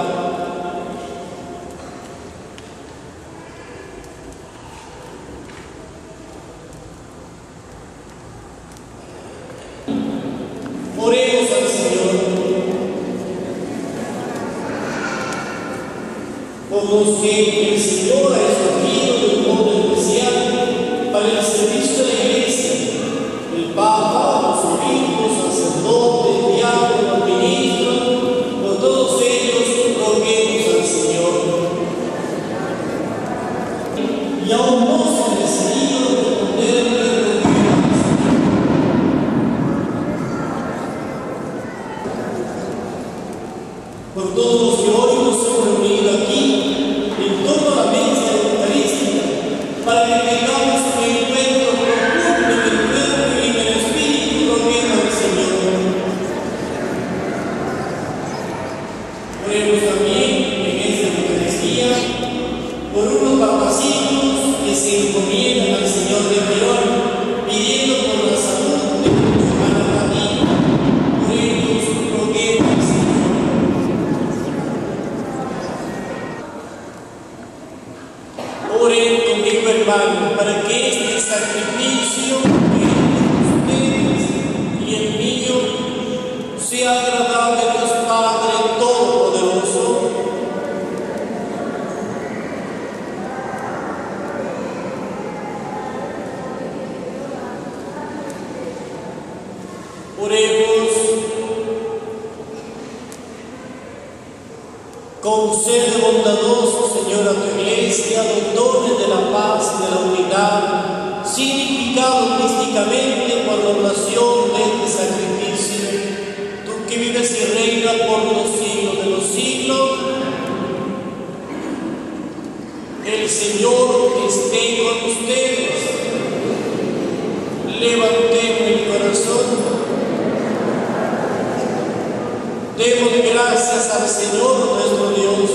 Oremos al Señor. Como que el Señor ha escogido de un modo especial para el servicio de la Iglesia, el Papa, los obispos, sacerdotes, diáconos, ministros, por todos ellos roguemos al Señor. Y aún no se ha decidido responderle. Por todos los que hoy nos hemos reunido aquí, en torno a la mesa eucarística, para que tengamos un encuentro profundo en el cuerpo y en el espíritu, roguemos al Señor. Oremos también en esta Eucaristía por unos papacitos que se encomiendan al Señor de Perón, pidiendo por la salud de nuestra hermana María. Oremos, roguemos al Señor. Oren conmigo, hermano, para que este sacrificio de ustedes y el mío sea agradable a Dios Padre Todopoderoso. Oremos. Concede bondadoso, Señor, a tu Iglesia los dones de la paz y de la unidad, significados místicamente por la oración de este sacrificio. Tú que vives y reinas por los siglos de los siglos, el Señor esté con ustedes. Levantemos el corazón. Demos gracias al Señor nuestro Dios.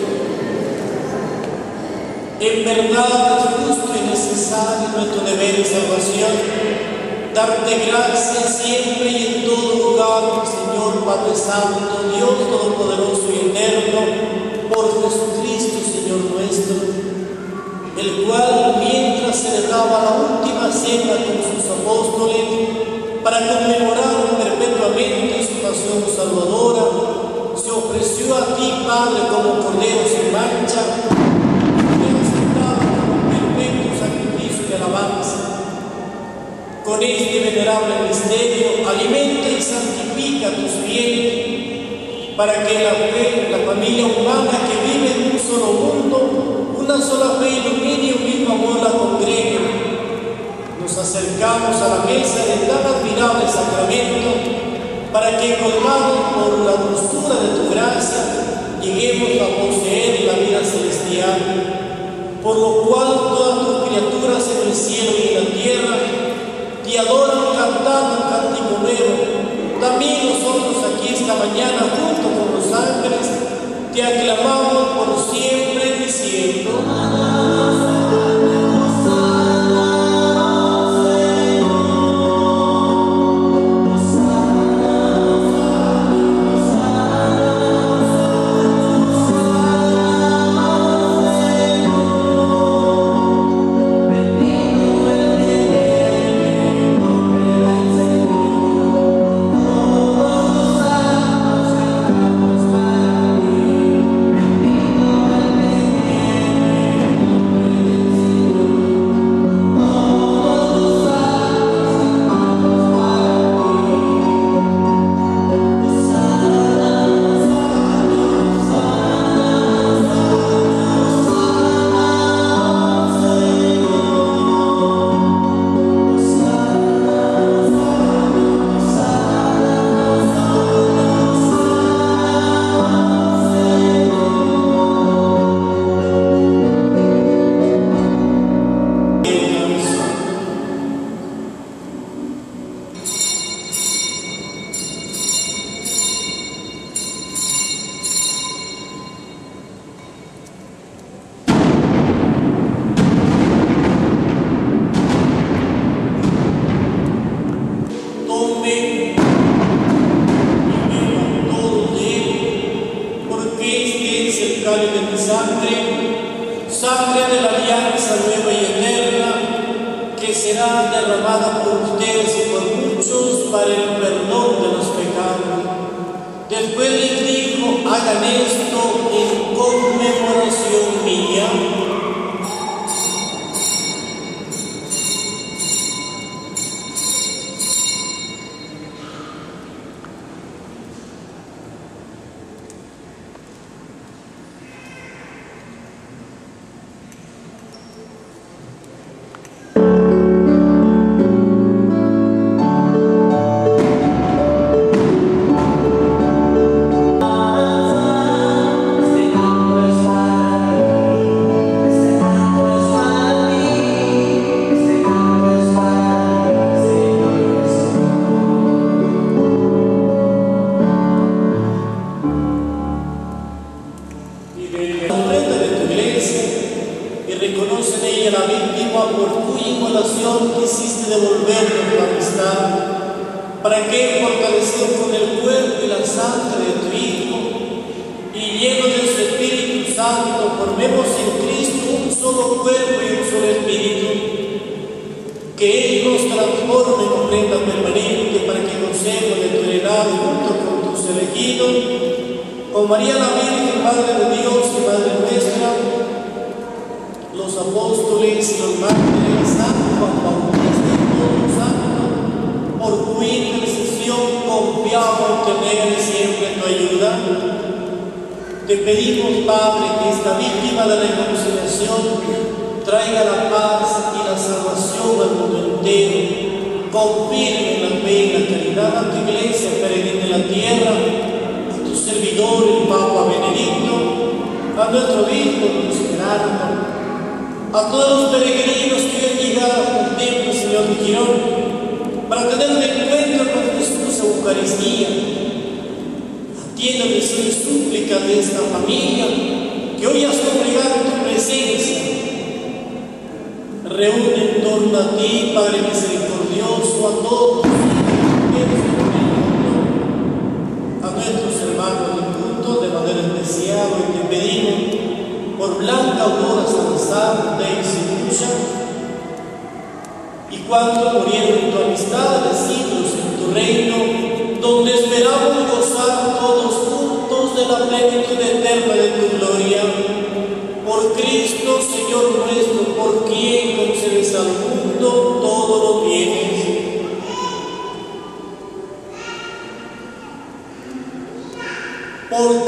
En verdad es justo y necesario nuestro deber de salvación, darte gracias siempre y en todo lugar, Señor Padre Santo, Dios Todopoderoso y Eterno, por Jesucristo, Señor nuestro, el cual, mientras se le daba la última cena con sus apóstoles, para conmemorar perpetuamente su pasión salvadora, se ofreció a ti, Padre, como cordero sin mancha, y aceptado como perfecto sacrificio de alabanza. Con este venerable misterio, alimenta y santifica a tus fieles, para que la fe, la familia humana que vive en un solo mundo, una sola fe ilumine y un mismo amor la congregue. Nos acercamos a la mesa de tan admirable sacramento para que, colmados por la dulzura de tu gracia, lleguemos a poseer la vida celestial, por lo cual todas tus criaturas en el cielo y en la tierra te adoran cantando un cántico nuevo. También nosotros aquí esta mañana, junto con los ángeles, te aclamamos por siempre diciendo: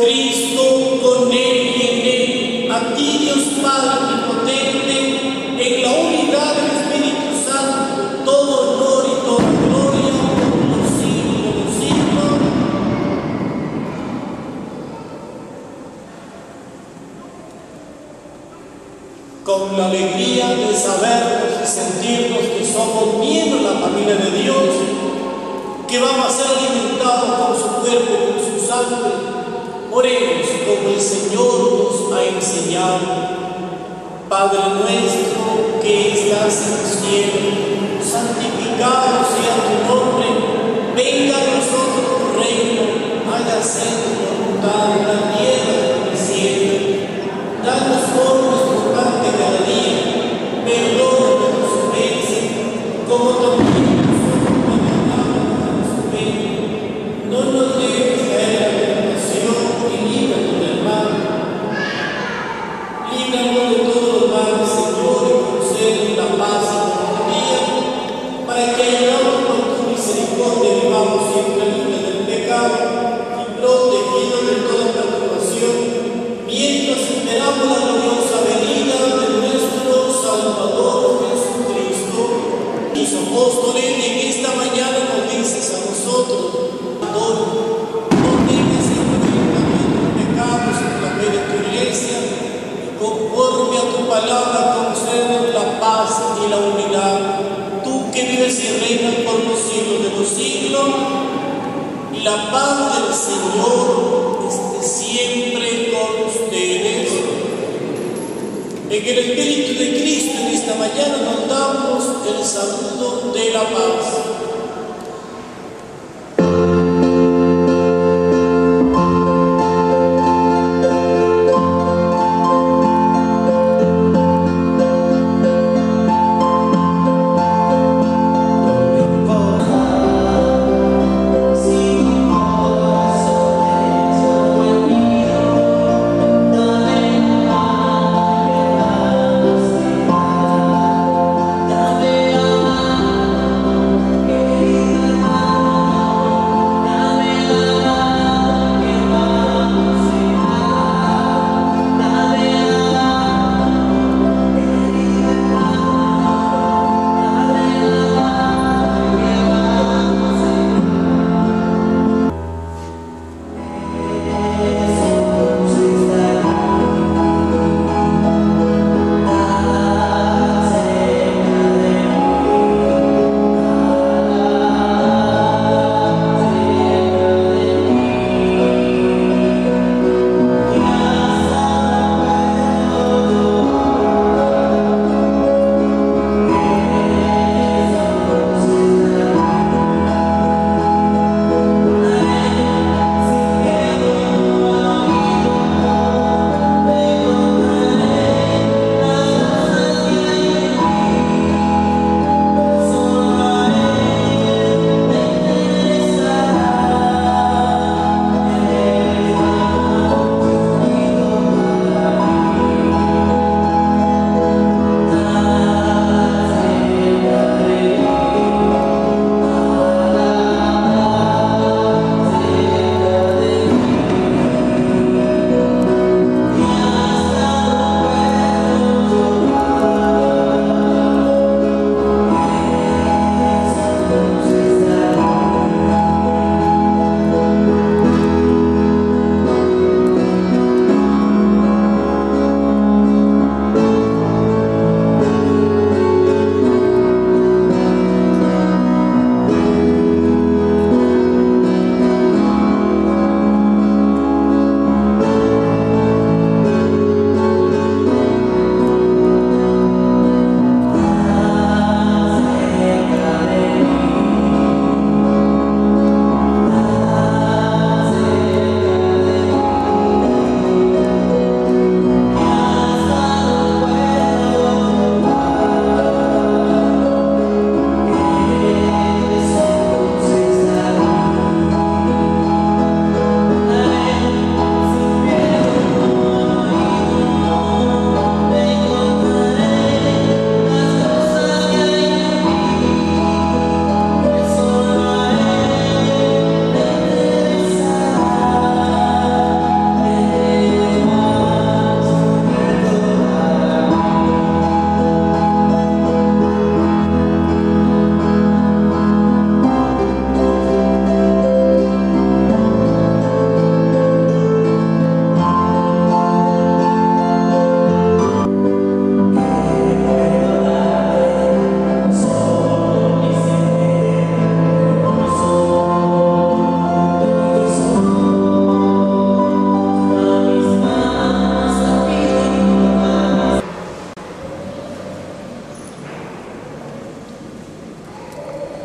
Cristo, con Él y en Él, a ti Dios Padre omnipotente, en la unidad del Espíritu Santo, todo honor y toda gloria por los siglos de los siglos. Con la alegría de sabernos y sentirnos que somos miembros de la familia de Dios, que vamos a ser alimentados con su cuerpo y con su sangre, oremos como el Señor nos ha enseñado. Padre nuestro que estás en el cielo, santificado sea tu nombre, venga a nosotros tu reino, hágase tu voluntad en la tierra y en el cielo. Danos hoy nuestro pan de cada día, perdona nuestras ofensas, como también nosotros perdonamos a los ofensores. No nos dejes caer en la tentación y líbranos del mal. Líbranos de todo lo malo, Señor, y concédenos la paz y la armonía, para que, ayudados por tu misericordia, vivamos siempre libres del pecado y protegidos de toda perturbación, mientras esperamos la gloriosa venida de nuestro Salvador Jesucristo. Los apóstoles en esta mañana nos dices a nosotros, no tengas en cuenta nuestros pecados en la fe de tu iglesia, y conforme a tu palabra concédenos la paz y la unidad. Tú que vives y reinas por los siglos de los siglos, y la paz del Señor esté siempre con ustedes. En el Espíritu de Cristo en esta mañana nos damos el saludo de la paz. Dame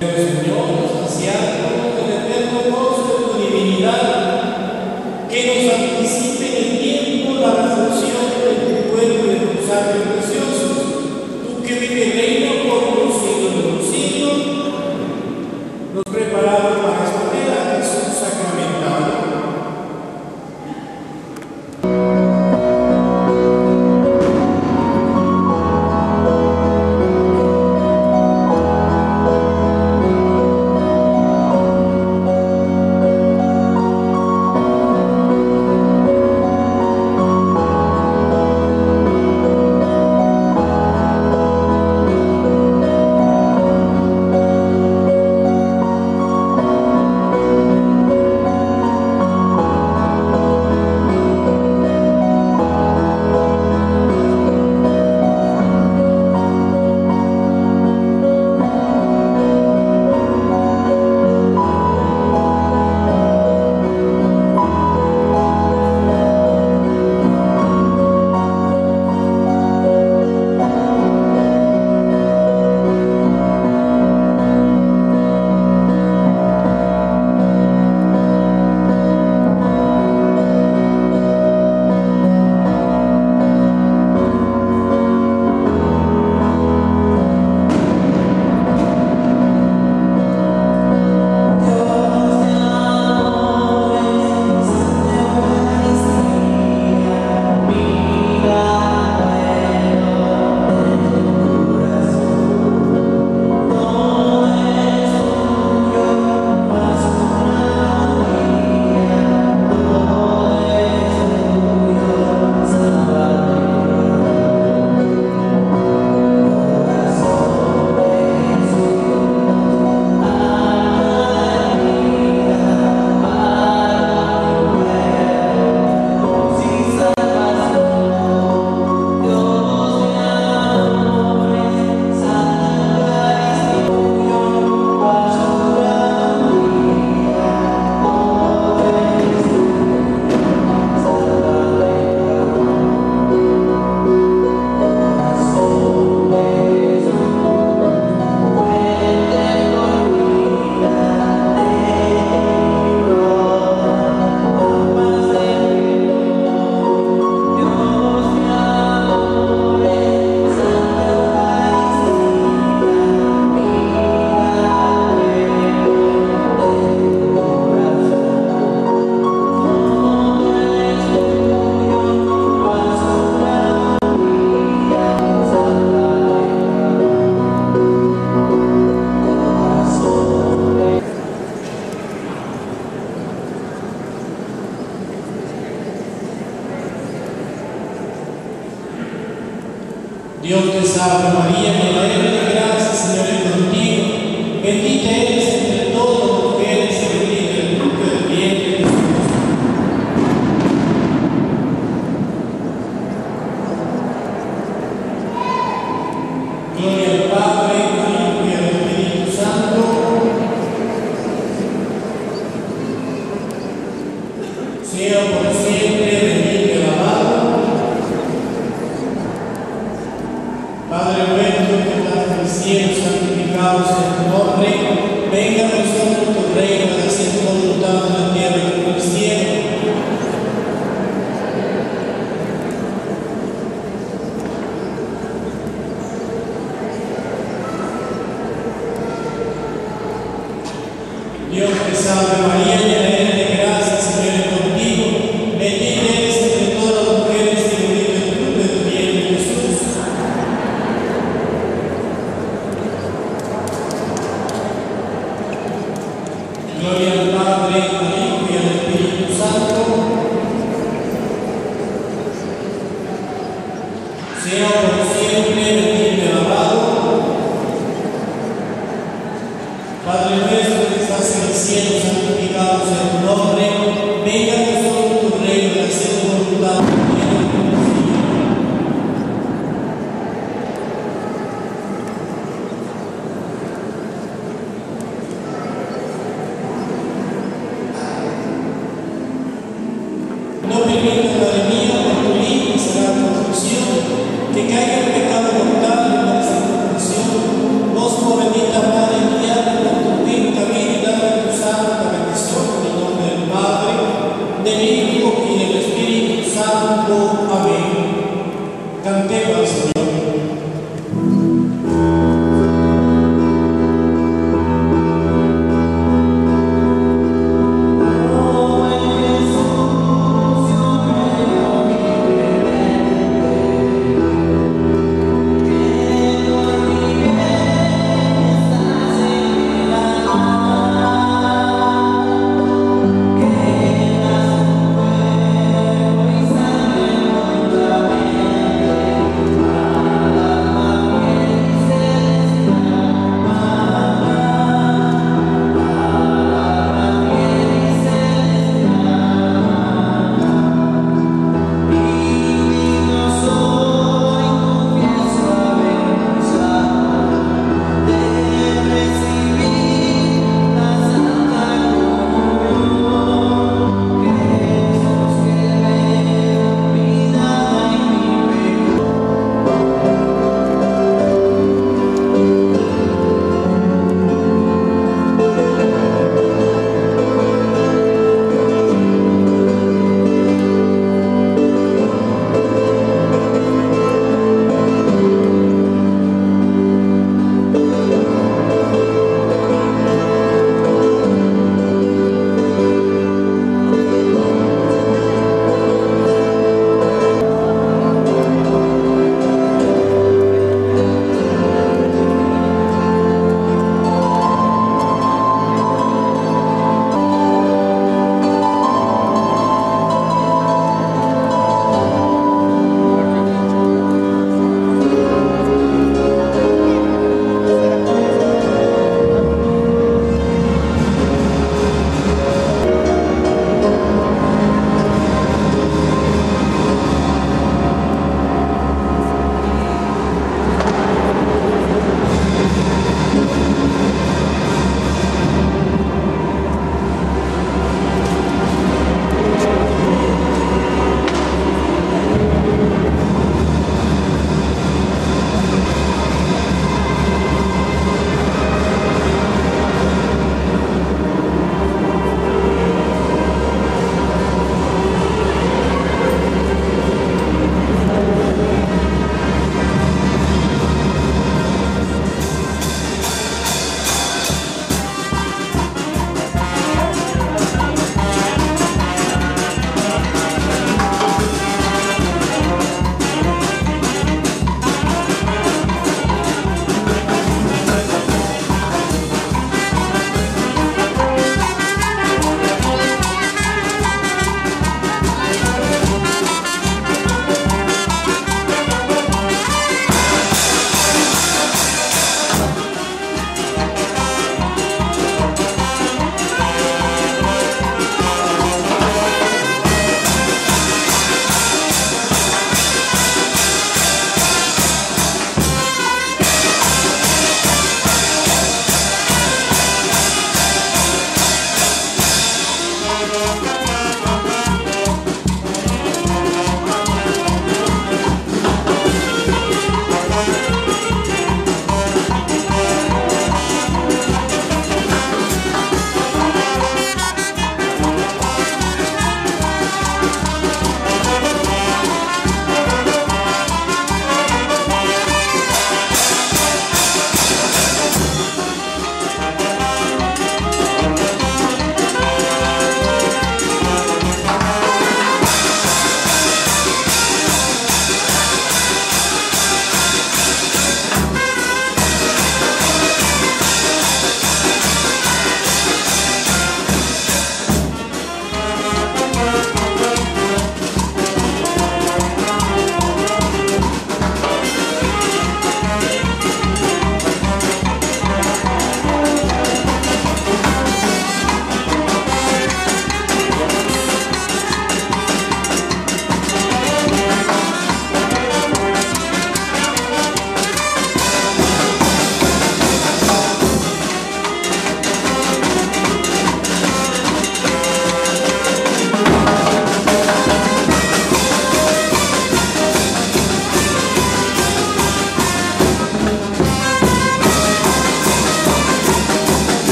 Señor, saciarnos del eterno gozo de tu divinidad, que nos anticipe en el tiempo la recepción de tu cuerpo y de tus sangre preciosos, tú que vives y reinas por los siglos de los siglos, nos preparamos para responder a Jesús sacramentado. Dios te salve María, llena eres de gracia, Señor es contigo. Bendita eres entre todas las mujeres y bendito el fruto del vientre de Jesús. Gloria al Padre, al Hijo y al Espíritu Santo. Sea por siempre bendito y alabado. Padre nuestro que estás en el cielo, santificado sea tu nombre. Venga a nosotros tu reino, hágase tu voluntad en la tierra como en el cielo. Dios te salve María, llena eres de gracia, Señor es contigo. Bendita eres entre todas las mujeres y bendito el fruto de tu vientre Jesús. Gloria al Padre, al Hijo y al Espíritu Santo. Sea por siempre bendito y alabado. Padre nuestro que estás en el cielo, santificado sea tu nombre.